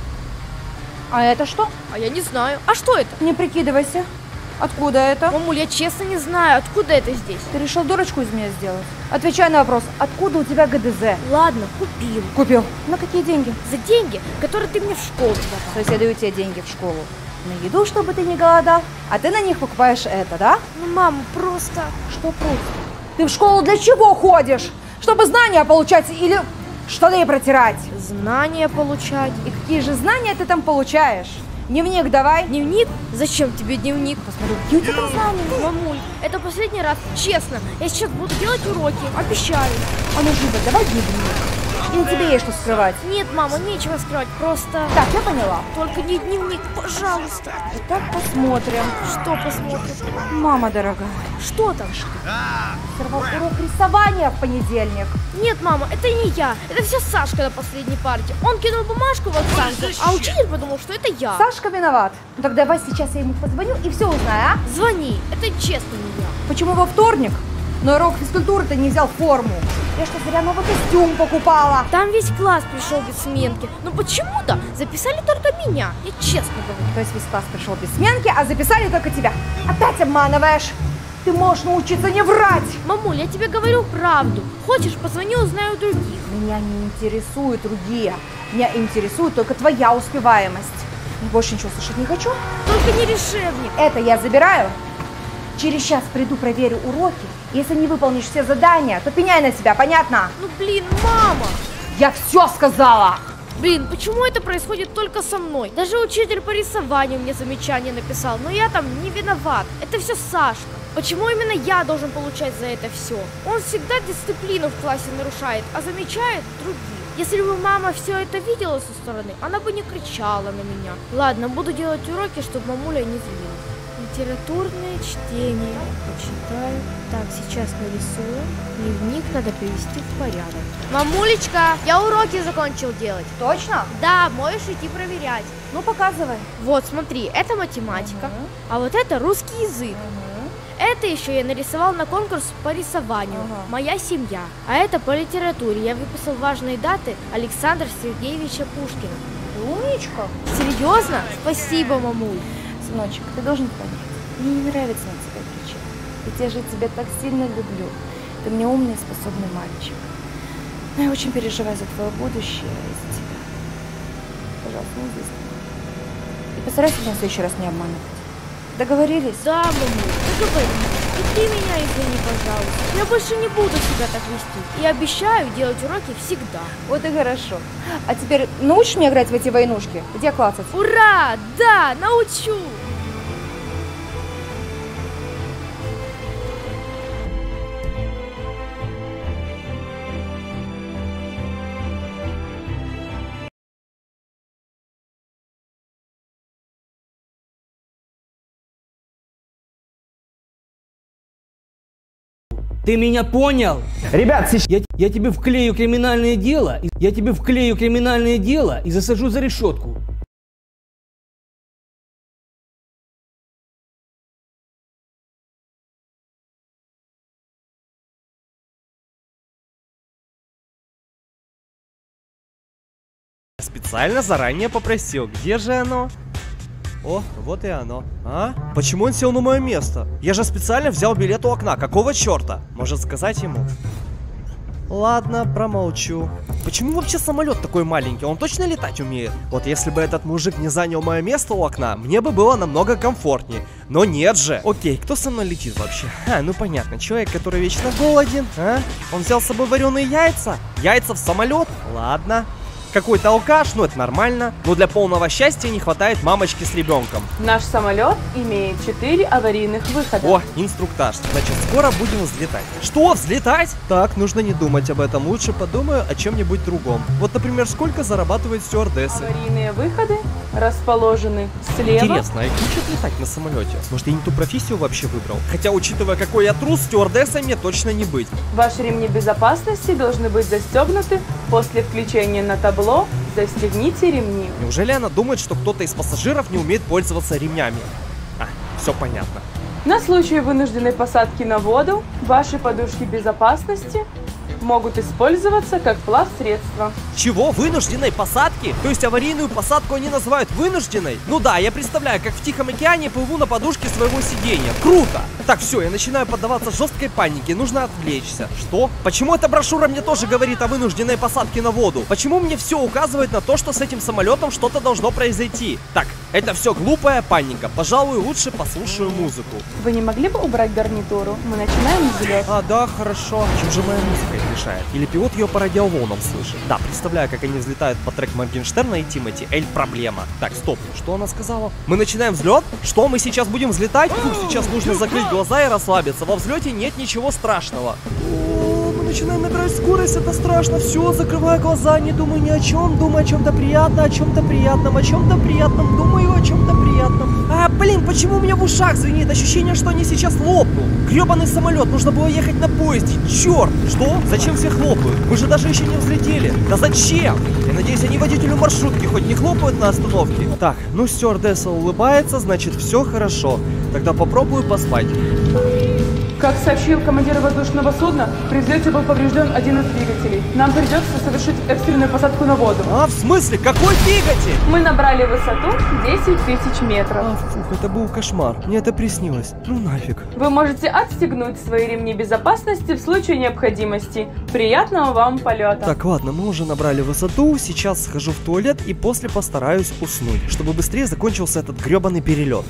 А это что? А я не знаю. А что это? Не прикидывайся. Откуда это? Мамуль, я честно не знаю, откуда это здесь. Ты решил дурочку из меня сделать? Отвечай на вопрос, откуда у тебя ГДЗ? Ладно, купил. Купил. На какие деньги? За деньги, которые ты мне в школу давал. То есть я даю тебе деньги в школу на еду, чтобы ты не голодал, а ты на них покупаешь это, да? Ну, мама, просто... Что просто? Ты в школу для чего ходишь? Чтобы знания получать или штаны протирать? Знания получать. И какие же знания ты там получаешь? Дневник давай. Дневник? Зачем тебе дневник? Посмотрю, какие у тебя там знания. Мамуль, это последний раз, честно. Я сейчас буду делать уроки, обещаю. А ну, Жида, давай дневник. Или тебе есть что скрывать? Нет, мама, нечего скрывать, просто... Так, я поняла. Только не дневник, пожалуйста. Итак, посмотрим. Что посмотрим? Мама дорогая. Что там? Сорвал урок рисования в понедельник. Нет, мама, это не я. Это все Сашка на последней парте. Он кинул бумажку в оценку, а учитель подумал, что это я. Сашка виноват. Ну так давай сейчас я ему позвоню и все узнаю, а? Звони, это честно не я. Почему во вторник? На урок физкультуры ты не взял форму. Я что, зря новый костюм покупала? Там весь класс пришел без сменки. Но почему-то записали только меня. Я честно говорю. То есть весь класс пришел без сменки, а записали только тебя. Опять обманываешь. Ты можешь научиться не врать. Мамуль, я тебе говорю правду. Хочешь, позвони, узнаю у других. Меня не интересуют другие. Меня интересует только твоя успеваемость. И больше ничего слышать не хочу. Только не решебник. Это я забираю. Через час приду, проверю уроки. Если не выполнишь все задания, то пеняй на себя, понятно? Ну блин, мама! Я все сказала! Блин, почему это происходит только со мной? Даже учитель по рисованию мне замечание написал, но я там не виноват. Это все Сашка. Почему именно я должен получать за это все? Он всегда дисциплину в классе нарушает, а замечает других. Если бы мама все это видела со стороны, она бы не кричала на меня. Ладно, буду делать уроки, чтобы мамуля не злилась. Литературное чтение. Почитаю. Так, сейчас нарисую. Дневник надо привести в порядок. Мамулечка, я уроки закончил делать. Точно? Да, можешь идти проверять. Ну, показывай. Вот, смотри, это математика, а вот это русский язык. Это еще я нарисовал на конкурс по рисованию. Моя семья. А это по литературе. Я выписал важные даты Александра Сергеевича Пушкина. Умничка. Серьезно? Спасибо, мамуль. Сыночек, ты должен понять. Мне не нравится на тебя кричать. Ведь я же тебя так сильно люблю. Ты мне умный и способный мальчик. Но я очень переживаю за твое будущее и за тебя. Пожалуйста, не здесь. И постарайся меня в следующий раз не обманывать. Договорились? Да, мамуль, договорились. И ты меня извини, пожалуйста. Я больше не буду себя так вести. И обещаю делать уроки всегда. Вот и хорошо. А теперь научишь меня играть в эти войнушки? Где клацать? Ура! Да, научу! Ты меня понял? Ребят, я тебе вклею криминальное дело, и засажу за решетку. Специально заранее попросил, где же оно? О, вот и оно. А? Почему он сел на мое место? Я же специально взял билет у окна. Какого черта? Может сказать ему? Ладно, промолчу. Почему вообще самолет такой маленький? Он точно летать умеет? Вот если бы этот мужик не занял мое место у окна, мне бы было намного комфортнее. Но нет же. Окей, кто со мной летит вообще? Ну понятно, человек, который вечно голоден. А? Он взял с собой вареные яйца? Яйца в самолет? Ладно. Какой-то алкаш, ну это нормально. Но для полного счастья не хватает мамочки с ребенком. Наш самолет имеет 4 аварийных выхода. О, инструктаж. Значит, скоро будем взлетать. Что, взлетать? Так, нужно не думать об этом. Лучше подумаю о чем-нибудь другом. Вот, например, сколько зарабатывают стюардессы? Аварийные выходы расположены слева. Интересно, а их учат летать на самолете? Может, я не ту профессию вообще выбрал? Хотя, учитывая, какой я трус, стюардессой мне точно не быть. Ваши ремни безопасности должны быть застегнуты. После включения на табло застегните ремни. Неужели она думает, что кто-то из пассажиров не умеет пользоваться ремнями? Все понятно. На случай вынужденной посадки на воду ваши подушки безопасности могут использоваться как плавсредство. Чего? Вынужденной посадки? То есть аварийную посадку они называют вынужденной? Ну да, я представляю, как в Тихом океане плыву на подушке своего сиденья. Круто! Так, все, я начинаю поддаваться жесткой панике, нужно отвлечься. Что? Почему эта брошюра мне тоже говорит о вынужденной посадке на воду? Почему мне все указывает на то, что с этим самолетом что-то должно произойти? Так, это все глупая паника. Пожалуй, лучше послушаю музыку. Вы не могли бы убрать гарнитуру? Мы начинаем взлет. Да, хорошо. Чем же моя музыка их мешает? Или пилот ее по радиоволнам слышит? Да, представляю, как они взлетают по трек Моргенштерна и Тимати. Проблема. Так, стоп, что она сказала? Мы начинаем взлет? Что, мы сейчас будем взлетать? Сейчас нужно закрыть глаза и расслабиться. Во взлете нет ничего страшного. Мы начинаем набирать скорость, это страшно. Все, закрываю глаза, не думаю ни о чем, думаю о чем-то приятном, о чем-то приятном, о чем-то приятном, думаю о чем-то приятном. Блин, почему у меня в ушах звенит? Ощущение, что они сейчас лопнут. Гребаный самолет, нужно было ехать на поезде. Черт! Что? Зачем все хлопают? Мы же даже еще не взлетели. Да зачем? Я надеюсь, они водителю маршрутки хоть не хлопают на остановке. Так, ну стюардесса улыбается, значит все хорошо. Тогда попробую поспать. Как сообщил командир воздушного судна, при взлете был поврежден один из двигателей. Нам придется совершить экстренную посадку на воду. В смысле? Какой двигатель? Мы набрали высоту 10 тысяч метров. Фух, это был кошмар. Мне это приснилось. Ну нафиг. Вы можете отстегнуть свои ремни безопасности в случае необходимости. Приятного вам полета. Так, ладно, мы уже набрали высоту. Сейчас схожу в туалет и после постараюсь уснуть, чтобы быстрее закончился этот гребаный перелет.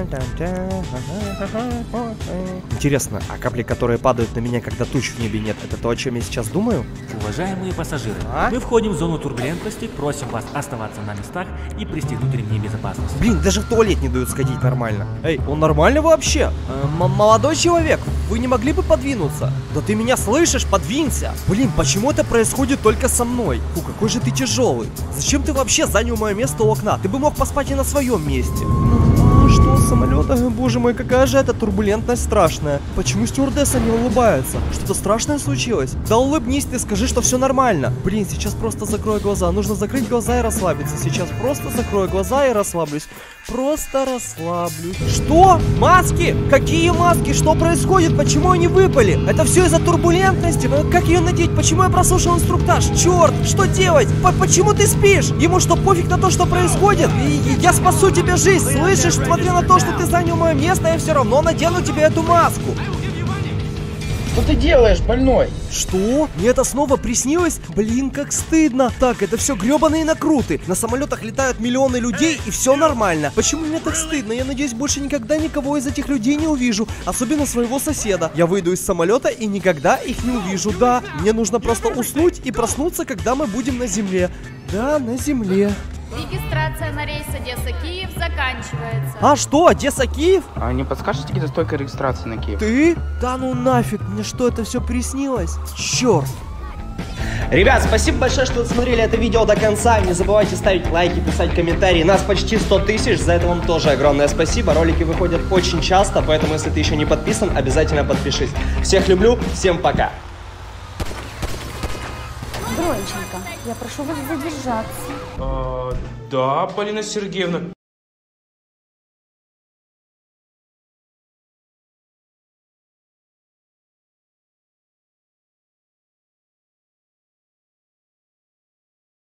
Интересно, а капли, которые падают на меня, когда туч в небе нет, это то, о чем я сейчас думаю? Уважаемые пассажиры, мы входим в зону турбулентности, просим вас оставаться на местах и пристегнуть ремни безопасности. Блин, даже в туалет не дают сходить нормально. Эй, он нормально вообще? Молодой человек, вы не могли бы подвинуться? Да ты меня слышишь? Подвинься! Блин, почему это происходит только со мной? Фу, какой же ты тяжелый. Зачем ты вообще занял мое место у окна? Ты бы мог поспать и на своем месте. Что, самолет? Боже мой, какая же эта турбулентность страшная. Почему стюардесса не улыбается? Что-то страшное случилось? Да улыбнись ты, скажи, что все нормально. Блин, сейчас просто закрою глаза. Нужно закрыть глаза и расслабиться. Сейчас просто закрою глаза и расслаблюсь. Просто расслаблюсь. Что? Маски? Какие маски? Что происходит? Почему они выпали? Это все из-за турбулентности? Как ее надеть? Почему я прослушал инструктаж? Черт, что делать? Почему ты спишь? Ему что, пофиг на то, что происходит? Я спасу тебе жизнь, слышишь? Несмотря на то, что ты занял мое место, я все равно надену тебе эту маску. Что ты делаешь, больной? Что? Мне это снова приснилось? Блин, как стыдно. Так, это все гребаные накруты. На самолетах летают миллионы людей и все нормально. Почему мне так стыдно? Я надеюсь, больше никогда никого из этих людей не увижу. Особенно своего соседа. Я выйду из самолета и никогда их не увижу. Да, мне нужно просто уснуть и проснуться, когда мы будем на земле. Да, на земле. Регистрация на рейс Одесса-Киев заканчивается. А что, Одесса-Киев? А не подскажете, где стойка регистрации на Киев? Ты? Да ну нафиг, мне что, это все приснилось? Черт. Ребят, спасибо большое, что досмотрели это видео до конца. Не забывайте ставить лайки, писать комментарии. Нас почти 100 тысяч, за это вам тоже огромное спасибо. Ролики выходят очень часто, поэтому если ты еще не подписан, обязательно подпишись. Всех люблю, всем пока. Бронченко, я прошу вас задержаться. Да, Полина Сергеевна.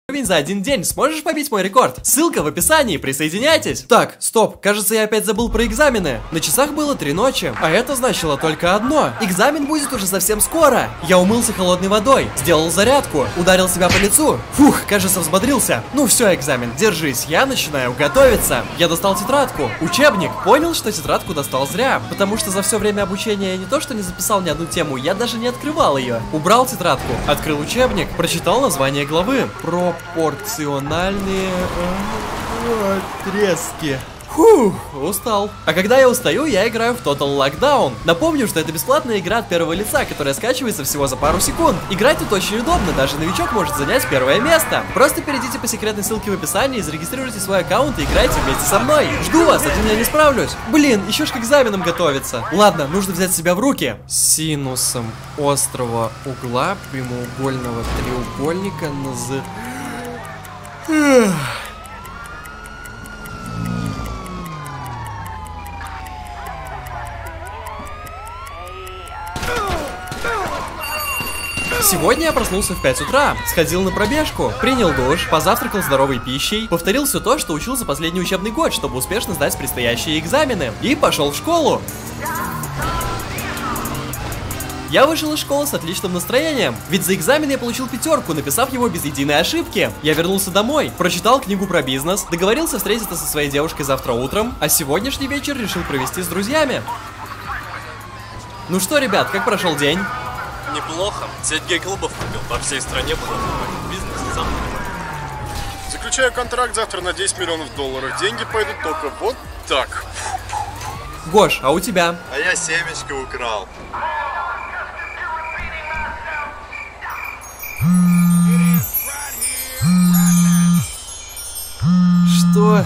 за один день. Сможешь побить мой рекорд? Ссылка в описании, присоединяйтесь. Так, стоп, кажется, я опять забыл про экзамены. На часах было 3 ночи, а это значило только одно. Экзамен будет уже совсем скоро. Я умылся холодной водой, сделал зарядку, ударил себя по лицу. Фух, кажется, взбодрился. Ну все, экзамен, держись, я начинаю готовиться. Я достал тетрадку, учебник. Понял, что тетрадку достал зря, потому что за все время обучения я не то что не записал ни одну тему, я даже не открывал ее. Убрал тетрадку, открыл учебник, прочитал название главы. Пропорциональные отрезки. Фух, устал. А когда я устаю, я играю в Total Lockdown. Напомню, что это бесплатная игра от первого лица, которая скачивается всего за пару секунд. Играть тут очень удобно, даже новичок может занять первое место. Просто перейдите по секретной ссылке в описании, зарегистрируйте свой аккаунт и играйте вместе со мной. Жду вас, один я не справлюсь. Блин, еще ж к экзаменам готовиться. Ладно, нужно взять себя в руки. Синусом острого угла прямоугольного треугольника Сегодня я проснулся в 5 утра, сходил на пробежку, принял душ, позавтракал здоровой пищей, повторил все то, что учил за последний учебный год, чтобы успешно сдать предстоящие экзамены, и пошел в школу. Я вышел из школы с отличным настроением, ведь за экзамен я получил 5, написав его без единой ошибки. Я вернулся домой, прочитал книгу про бизнес, договорился встретиться со своей девушкой завтра утром, а сегодняшний вечер решил провести с друзьями. Ну что, ребят, как прошел день? Неплохо. Сеть гей-клубов купил. По всей стране буду открывать бизнес и замкнуть. Заключаю контракт завтра на 10 миллионов долларов. Деньги пойдут только вот так. Гош, а у тебя? А я семечко украл. Что?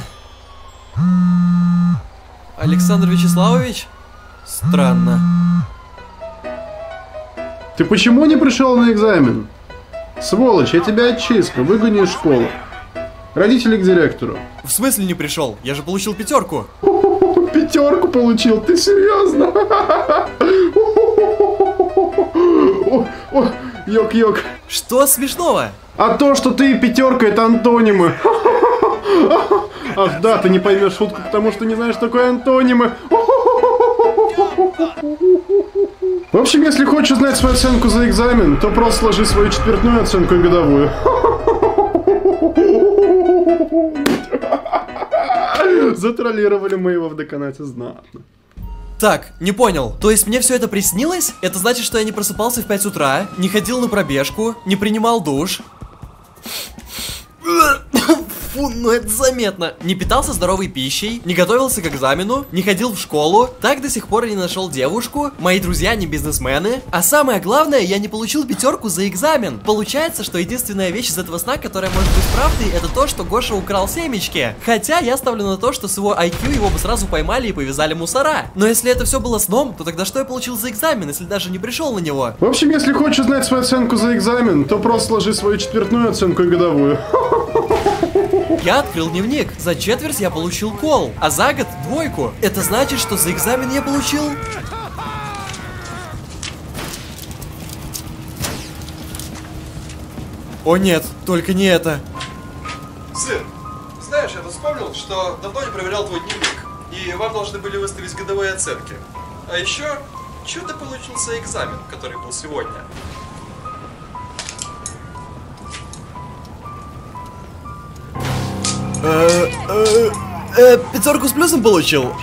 Александр Вячеславович? Странно. Ты почему не пришел на экзамен? Сволочь, я тебя отчислю, выгоню из школы. Родители к директору. В смысле не пришел? Я же получил 5. 5 получил? Ты серьезно? Йок-йок. Что смешного? А то, что ты и 5 это антонимы. Ах да, ты не поймешь шутку, потому что не знаешь, что такое антонимы. В общем, если хочешь узнать свою оценку за экзамен, то просто сложи свою четвертную оценку и годовую. Затроллировали мы его в деканате знатно. Так, не понял. То есть мне все это приснилось? Это значит, что я не просыпался в 5 утра, не ходил на пробежку, не принимал душ. Фу, ну это заметно. Не питался здоровой пищей, не готовился к экзамену, не ходил в школу, так до сих пор и не нашел девушку, мои друзья не бизнесмены, а самое главное, я не получил 5 за экзамен. Получается, что единственная вещь из этого сна, которая может быть правдой, это то, что Гоша украл семечки. Хотя я ставлю на то, что с его IQ его бы сразу поймали и повязали мусора. Но если это все было сном, то тогда что я получил за экзамен, если даже не пришел на него? В общем, если хочешь узнать свою оценку за экзамен, то просто сложи свою четвертную оценку и годовую. Я открыл дневник. За четверть я получил кол, а за год 2. Это значит, что за экзамен я получил... О нет, только не это. Сын, знаешь, я тут вспомнил, что давно не проверял твой дневник, и вам должны были выставить годовые оценки. А еще, чудо получился экзамен, который был сегодня. Пятерку с плюсом получил.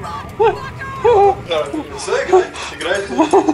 Да, все, играй.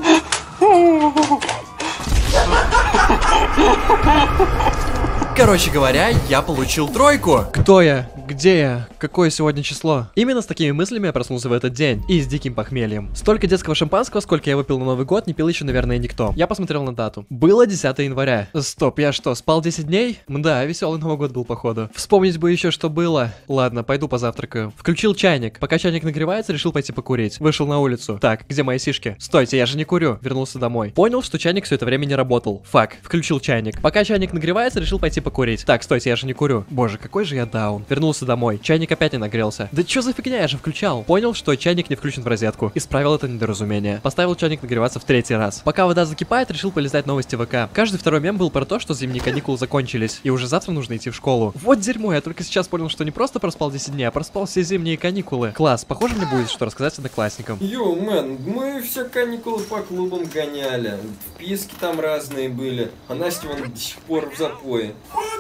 Короче говоря, я получил 3. Кто я? Где я? Какое сегодня число? Именно с такими мыслями я проснулся в этот день. И с диким похмельем. Столько детского шампанского, сколько я выпил на Новый год, не пил еще, наверное, никто. Я посмотрел на дату. Было 10 января. Стоп, я что, спал 10 дней? Да, веселый Новый год был, походу. Вспомнить бы еще, что было. Ладно, пойду позавтракаю. Включил чайник. Пока чайник нагревается, решил пойти покурить. Вышел на улицу. Так, где мои сишки? Стойте, я же не курю. Вернулся домой. Понял, что чайник все это время не работал. Фак. Включил чайник. Пока чайник нагревается, решил пойти покурить. Так, стойте, я же не курю. Боже, какой же я даун. Вернулся вернулся домой. Чайник опять не нагрелся. Да чё за фигня, я же включал. Понял, что чайник не включен в розетку. Исправил это недоразумение. Поставил чайник нагреваться в 3-й раз. Пока вода закипает, решил полистать новости ВК. Каждый второй мем был про то, что зимние каникулы закончились, и уже завтра нужно идти в школу. Вот дерьмо, я только сейчас понял, что не просто проспал 10 дней, а проспал все зимние каникулы. Класс, похоже, мне будет что рассказать одноклассникам. Йоу, мэн, мы все каникулы по клубам гоняли. Вписки там разные были. А Настя вон до сих пор в запое.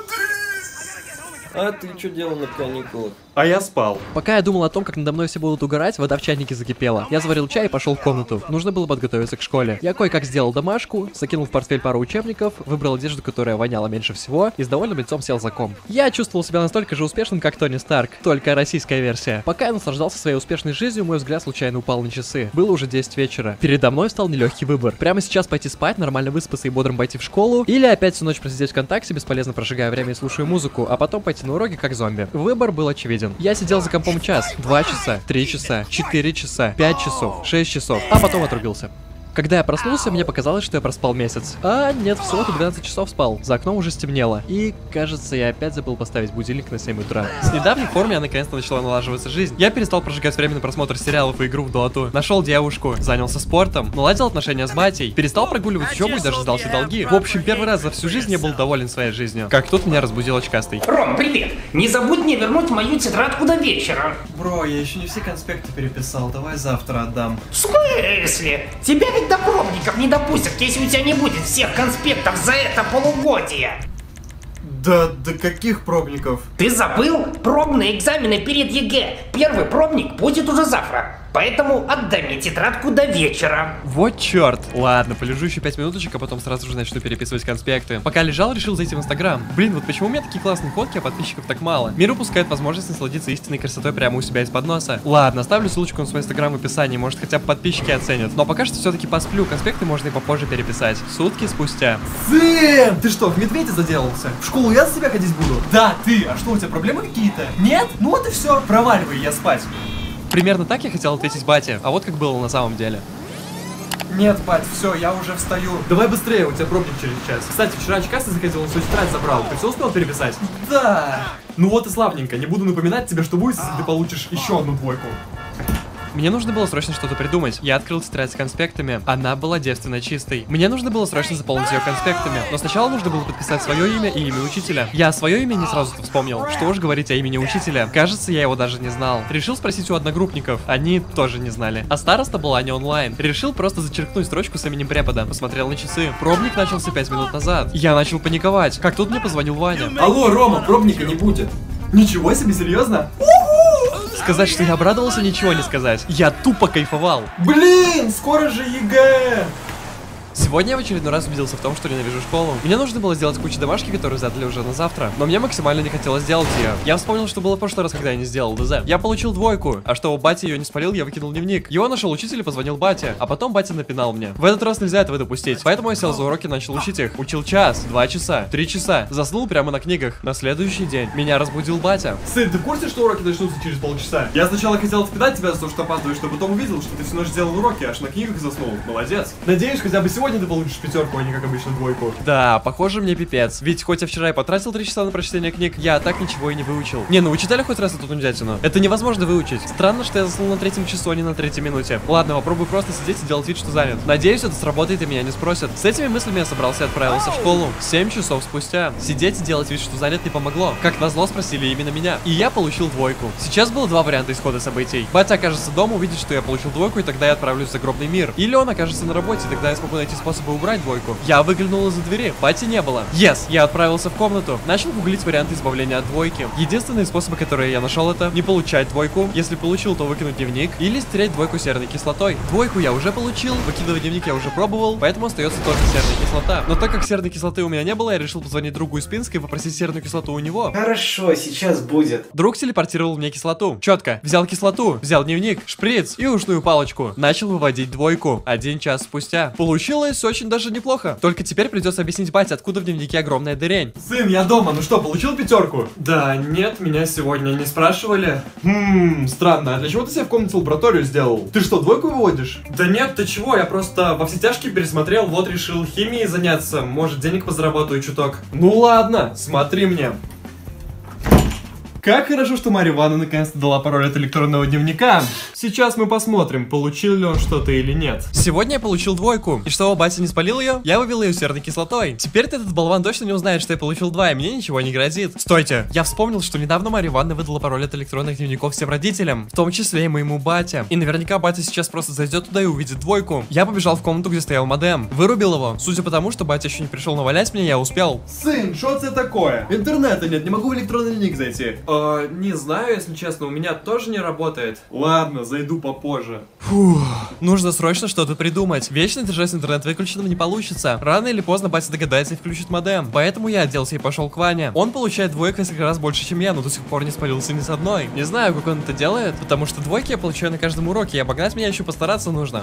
А ты что делал на каникулах? А я спал. Пока я думал о том, как надо мной все будут угорать, вода в чайнике закипела. Я заварил чай и пошел в комнату. Нужно было подготовиться к школе. Я кое-как сделал домашку, закинул в портфель пару учебников, выбрал одежду, которая воняла меньше всего, и с довольным лицом сел за комп. Я чувствовал себя настолько же успешным, как Тони Старк, только российская версия. Пока я наслаждался своей успешной жизнью, мой взгляд случайно упал на часы. Было уже 10 вечера. Передо мной стал нелегкий выбор. Прямо сейчас пойти спать, нормально выспаться и бодрым пойти в школу, или опять всю ночь просидеть ВКонтакте, бесполезно прожигая время и слушая музыку, а потом пойти на уроки как зомби. Выбор был очевиден. Я сидел за компом час, 2 часа, 3 часа, 4 часа, 5 часов, 6 часов, а потом отрубился. Когда я проснулся, мне показалось, что я проспал месяц. А нет, всего-то 12 часов спал. За окном уже стемнело. И, кажется, я опять забыл поставить будильник на 7 утра. С недавних пор у меня наконец-то начала налаживаться жизнь. Я перестал прожигать время на просмотр сериалов и игру в доту. Нашел девушку, занялся спортом, наладил отношения с батей, перестал прогуливать учебу и даже сдал все долги. В общем, первый раз за всю жизнь я был доволен своей жизнью. Как тут меня разбудил очкастый. Ром, привет! Не забудь мне вернуть мою тетрадку до вечера. Бро, я еще не все конспекты переписал, давай завтра отдам. В смысле? Тебя ведь до пробников не допустят, если у тебя не будет всех конспектов за это полугодие. Да, до каких пробников? Ты забыл? Пробные экзамены перед ЕГЭ. Первый пробник будет уже завтра. Поэтому отдай мне тетрадку до вечера. Вот черт. Ладно, полежу еще 5 минуточек, а потом сразу же начну переписывать конспекты. Пока лежал, решил зайти в Инстаграм. Блин, вот почему у меня такие классные фотки, а подписчиков так мало? Мир упускает возможность насладиться истинной красотой прямо у себя из-под носа. Ладно, оставлю ссылочку на свой Инстаграм в описании, может хотя бы подписчики оценят. Но пока что все-таки посплю, конспекты можно и попозже переписать. Сутки спустя. Сын, ты что, в медведя заделался? В школу я за тебя ходить буду? Да, ты, а что, у тебя проблемы какие-то? Нет? Ну вот и все, проваливай, я спать. Примерно так я хотел ответить бате, а вот как было на самом деле. Нет, бать, все, я уже встаю. Давай быстрее, у тебя пробник через час. Кстати, вчера очкастый заходил, он свою тетрадь забрал. Ты все успел переписать? Да. Ну вот и славненько, не буду напоминать тебе, что будет, если ты получишь еще одну двойку. Мне нужно было срочно что-то придумать. Я открыл тетрадь с конспектами. Она была девственно чистой. Мне нужно было срочно заполнить ее конспектами. Но сначала нужно было подписать свое имя и имя учителя. Я свое имя не сразу вспомнил. Что уж говорить о имени учителя. Кажется, я его даже не знал. Решил спросить у одногруппников. Они тоже не знали. А староста была не онлайн. Решил просто зачеркнуть строчку с именем препода. Посмотрел на часы. Пробник начался 5 минут назад. Я начал паниковать. Как тут мне позвонил Ваня. Алло, Рома, пробника не будет. Ничего себе, серьезно? Сказать, что я обрадовался, ничего не сказать. Я тупо кайфовал. Блин, скоро же ЕГЭ! Сегодня я в очередной раз убедился в том, что ненавижу школу. Мне нужно было сделать кучу домашки, которые задали уже на завтра. Но мне максимально не хотелось сделать ее. Я вспомнил, что было в прошлый раз, когда я не сделал ДЗ. Я получил двойку, а чтобы батя ее не спалил, я выкинул дневник. Его нашел учитель и позвонил бате, а потом батя напинал мне. В этот раз нельзя этого допустить. Поэтому я сел за уроки и начал учить их. Учил час, 2 часа, 3 часа. Заснул прямо на книгах. На следующий день меня разбудил батя. Сын, ты в курсе, что уроки начнутся через полчаса? Я сначала хотел отпинать тебя за то, что опаздываешь, но потом увидел, что ты всю ночь делал уроки, аж на книгах заснул. Молодец. Надеюсь, хотя бы сегодня ты получишь пятерку, а не как обычно двойку. Да, похоже, мне пипец. Ведь хоть я вчера и потратил 3 часа на прочтение книг, я так ничего и не выучил. Не, ну вы читали хоть раз эту нудятину? Это невозможно выучить. Странно, что я заснул на 3-м часу, а не на 3-й минуте. Ладно, попробую просто сидеть и делать вид, что занят. Надеюсь, это сработает и меня не спросят. С этими мыслями я собрался и отправился в школу. 7 часов спустя. Сидеть и делать вид, что занят, не помогло. Как назло, спросили именно меня. И я получил двойку. Сейчас было два варианта исхода событий. Батя окажется дома, увидит, что я получил двойку, и тогда я отправлюсь в загробный мир. Или он окажется на работе, и тогда я смогу найти способы убрать двойку. Я выглянул из-за двери. Бати не было. Yes, я отправился в комнату. Начал гуглить варианты избавления от двойки. Единственные способы, которые я нашел, это не получать двойку. Если получил, то выкинуть дневник. Или стереть двойку серной кислотой. Двойку я уже получил. Выкидывать дневник я уже пробовал. Поэтому остается только серная кислота. Но так как серной кислоты у меня не было, я решил позвонить другу из Пинска и попросить серную кислоту у него. Хорошо, сейчас будет. Друг телепортировал мне кислоту. Четко. Взял кислоту, взял дневник, шприц и ушную палочку. Начал выводить двойку. 1 час спустя. Получилось очень даже неплохо. Только теперь придется объяснить бате, откуда в дневнике огромная дырень. Сын, я дома, ну что, получил пятерку? Да, нет, меня сегодня не спрашивали. Странно, а для чего ты себе в комнате лабораторию сделал? Ты что, двойку выводишь? Да нет, ты чего, я просто во все тяжкие пересмотрел, вот решил химией заняться, может денег позаработаю чуток. Ну ладно, смотри мне. Как хорошо, что Марья Ивановна наконец-то дала пароль от электронного дневника. Сейчас мы посмотрим, получил ли он что-то или нет. Сегодня я получил 2. И чтобы батя не спалил ее, я вывел ее серной кислотой. Теперь-то этот болван точно не узнает, что я получил 2, и мне ничего не грозит. Стойте, я вспомнил, что недавно Марья Ивановна выдала пароль от электронных дневников всем родителям, в том числе и моему бате. И наверняка батя сейчас просто зайдет туда и увидит 2. Я побежал в комнату, где стоял модем. Вырубил его. Судя по тому, что батя еще не пришел навалять меня, я успел. Сын, что это такое? Интернета нет, не могу в электронный дневник зайти. Не знаю, если честно, у меня тоже не работает. Ладно, зайду попозже. Фух, нужно срочно что-то придумать. Вечно держать интернет выключенным не получится. Рано или поздно батя догадается и включит модем. Поэтому я оделся и пошел к Ване. Он получает 2 несколько раз больше, чем я, но до сих пор не спалился ни с одной. Не знаю, как он это делает, потому что 2 я получаю на каждом уроке, и обогнать меня еще постараться нужно.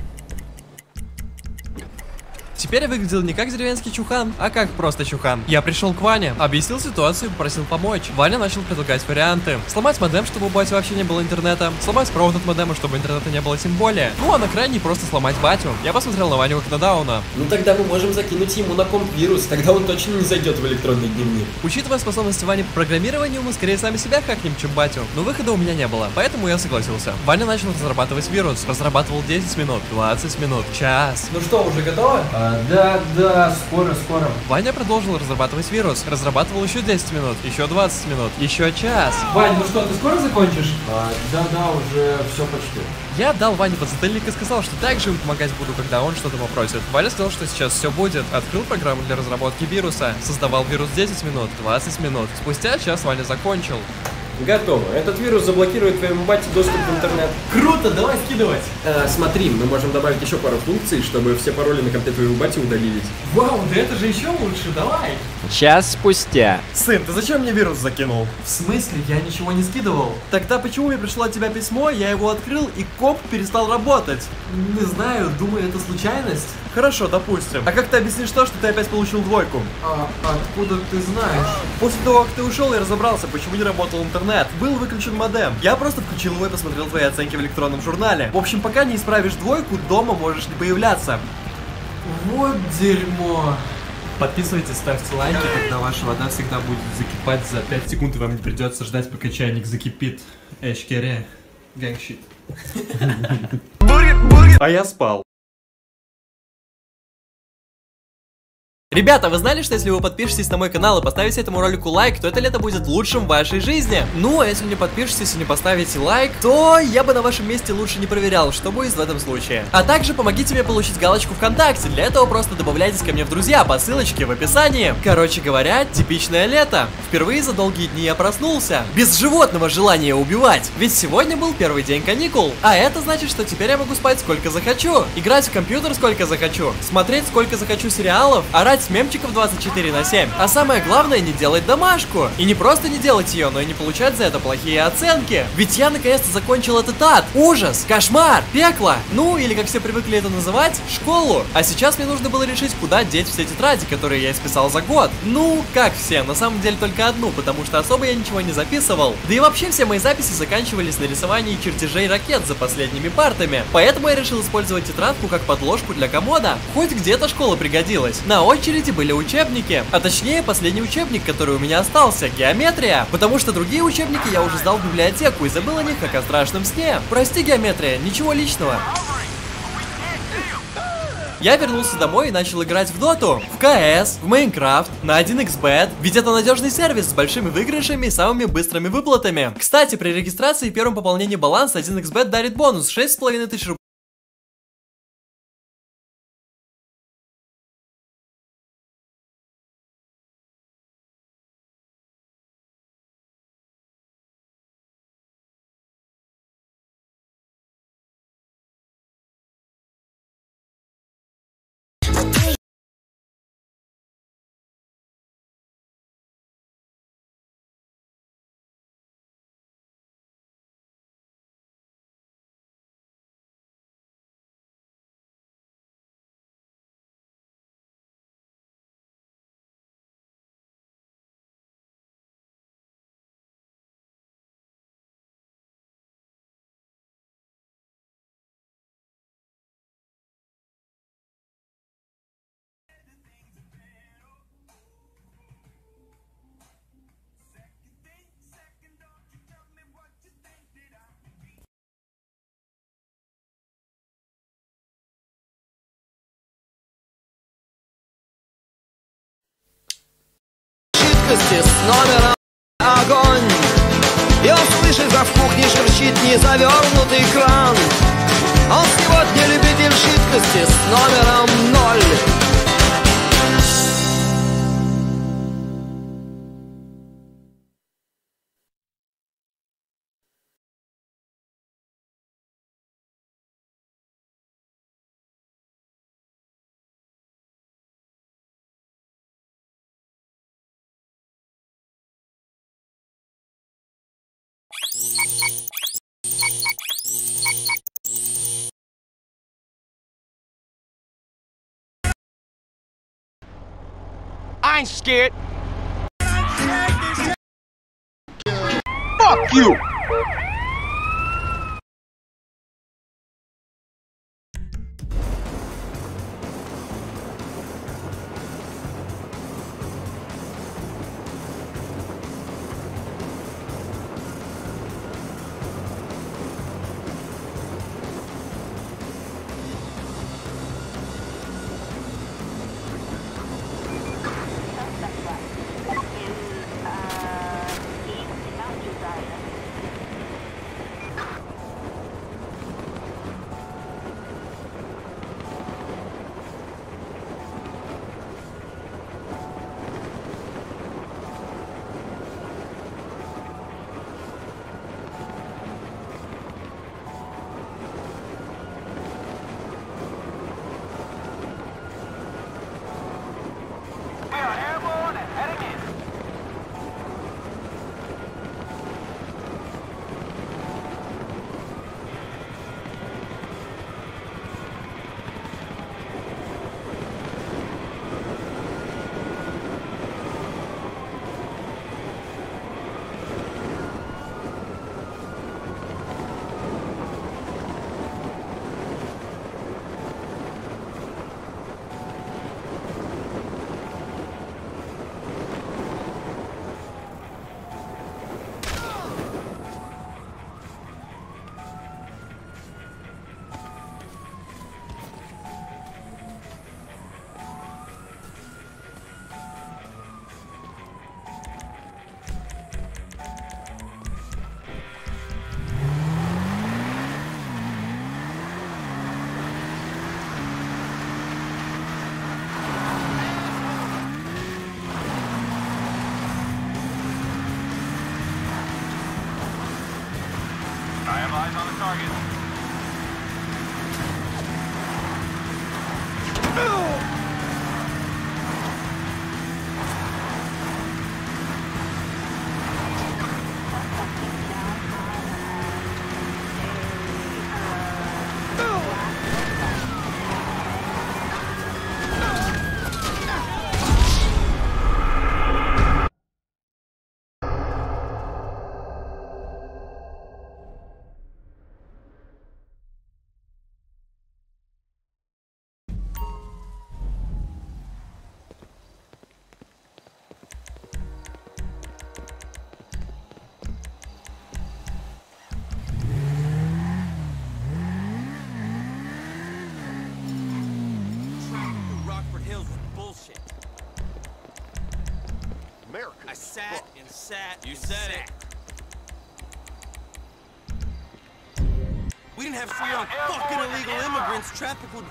Теперь я выглядел не как деревенский чухан, а как просто чухан. Я пришел к Ване, объяснил ситуацию и попросил помочь. Ваня начал предлагать варианты. Сломать модем, чтобы у бати вообще не было интернета. Сломать провод от модема, чтобы интернета не было тем более. Ну а на крайний просто сломать батю. Я посмотрел на Ваню как на Дауна. Ну тогда мы можем закинуть ему на комп вирус, тогда он точно не зайдет в электронный дневник. Учитывая способности Вани по программированию, мы скорее сами себя хакнем, чем батю. Но выхода у меня не было, поэтому я согласился. Ваня начал разрабатывать вирус. Разрабатывал 10 минут, 20 минут, час. Ну что, уже готово? Да, скоро. Ваня продолжил разрабатывать вирус. Разрабатывал еще 10 минут, еще 20 минут, еще час. Вань, ну что, ты скоро закончишь? Да, уже все почти. Я дал Ване подзатыльник и сказал, что также ему помогать буду, когда он что-то попросит. Ваня сказал, что сейчас все будет. Открыл программу для разработки вируса. Создавал вирус 10 минут, 20 минут. Спустя час Ваня закончил. Готово. Этот вирус заблокирует твоему бате доступ в интернет. Круто, давай скидывать. Смотри, мы можем добавить еще пару функций, чтобы все пароли на компе твоего бати удалились. Вау, да это же еще лучше, давай. Час спустя. Сын, ты зачем мне вирус закинул? В смысле? Я ничего не скидывал. Тогда почему мне пришло от тебя письмо, я его открыл и комп перестал работать? Не знаю, думаю, это случайность. Хорошо, допустим. А как ты объяснишь то, что ты опять получил 2? Откуда ты знаешь? После того, как ты ушел, я разобрался, почему не работал интернет. Был выключен модем. Я просто включил его и посмотрел твои оценки в электронном журнале. В общем, пока не исправишь 2, дома можешь не появляться. Вот дерьмо. Подписывайтесь, ставьте лайки, тогда ваша вода всегда будет закипать за 5 секунд, и вам не придется ждать, пока чайник закипит. Эшкере. Гэнгщит. А я спал. Ребята, вы знали, что если вы подпишетесь на мой канал и поставите этому ролику лайк, то это лето будет лучшим в вашей жизни? Ну, а если не подпишетесь и не поставите лайк, то я бы на вашем месте лучше не проверял, что будет в этом случае. А также помогите мне получить галочку ВКонтакте, для этого просто добавляйтесь ко мне в друзья по ссылочке в описании. Короче говоря, типичное лето. Впервые за долгие дни я проснулся, без животного желания убивать, ведь сегодня был первый день каникул. А это значит, что теперь я могу спать сколько захочу, играть в компьютер сколько захочу, смотреть сколько захочу сериалов, орать мемчиков 24/7. А самое главное, не делать домашку. И не просто не делать ее, но и не получать за это плохие оценки. Ведь я наконец-то закончил этот ад. Ужас, кошмар, пекло. Ну, или как все привыкли это называть, школу. А сейчас мне нужно было решить, куда деть все тетради, которые я исписал за год. Ну, как все, на самом деле только одну, потому что особо я ничего не записывал. Да и вообще все мои записи заканчивались на рисовании чертежей ракет за последними партами. Поэтому я решил использовать тетрадку как подложку для комода. Хоть где-то школа пригодилась. На очереди были учебники, а точнее последний учебник, который у меня остался, геометрия, потому что другие учебники я уже сдал в библиотеку и забыл о них как о страшном сне. Прости, геометрия, ничего личного. Я вернулся домой и начал играть в Доту, в КС, в Майнкрафт, на 1xbet, ведь это надежный сервис с большими выигрышами и самыми быстрыми выплатами. Кстати, при регистрации и первом пополнении баланса 1xbet дарит бонус 6500 рублей. жидкости с номером огонь. И он слышит, как в кухне шуршит незавернутый кран. Он сегодня любитель жидкости с номером 0. I ain't scared. Fuck you! I have eyes on the target. America. I sat and sat. You said it. We didn't have free on fucking illegal immigrants. Traffic would.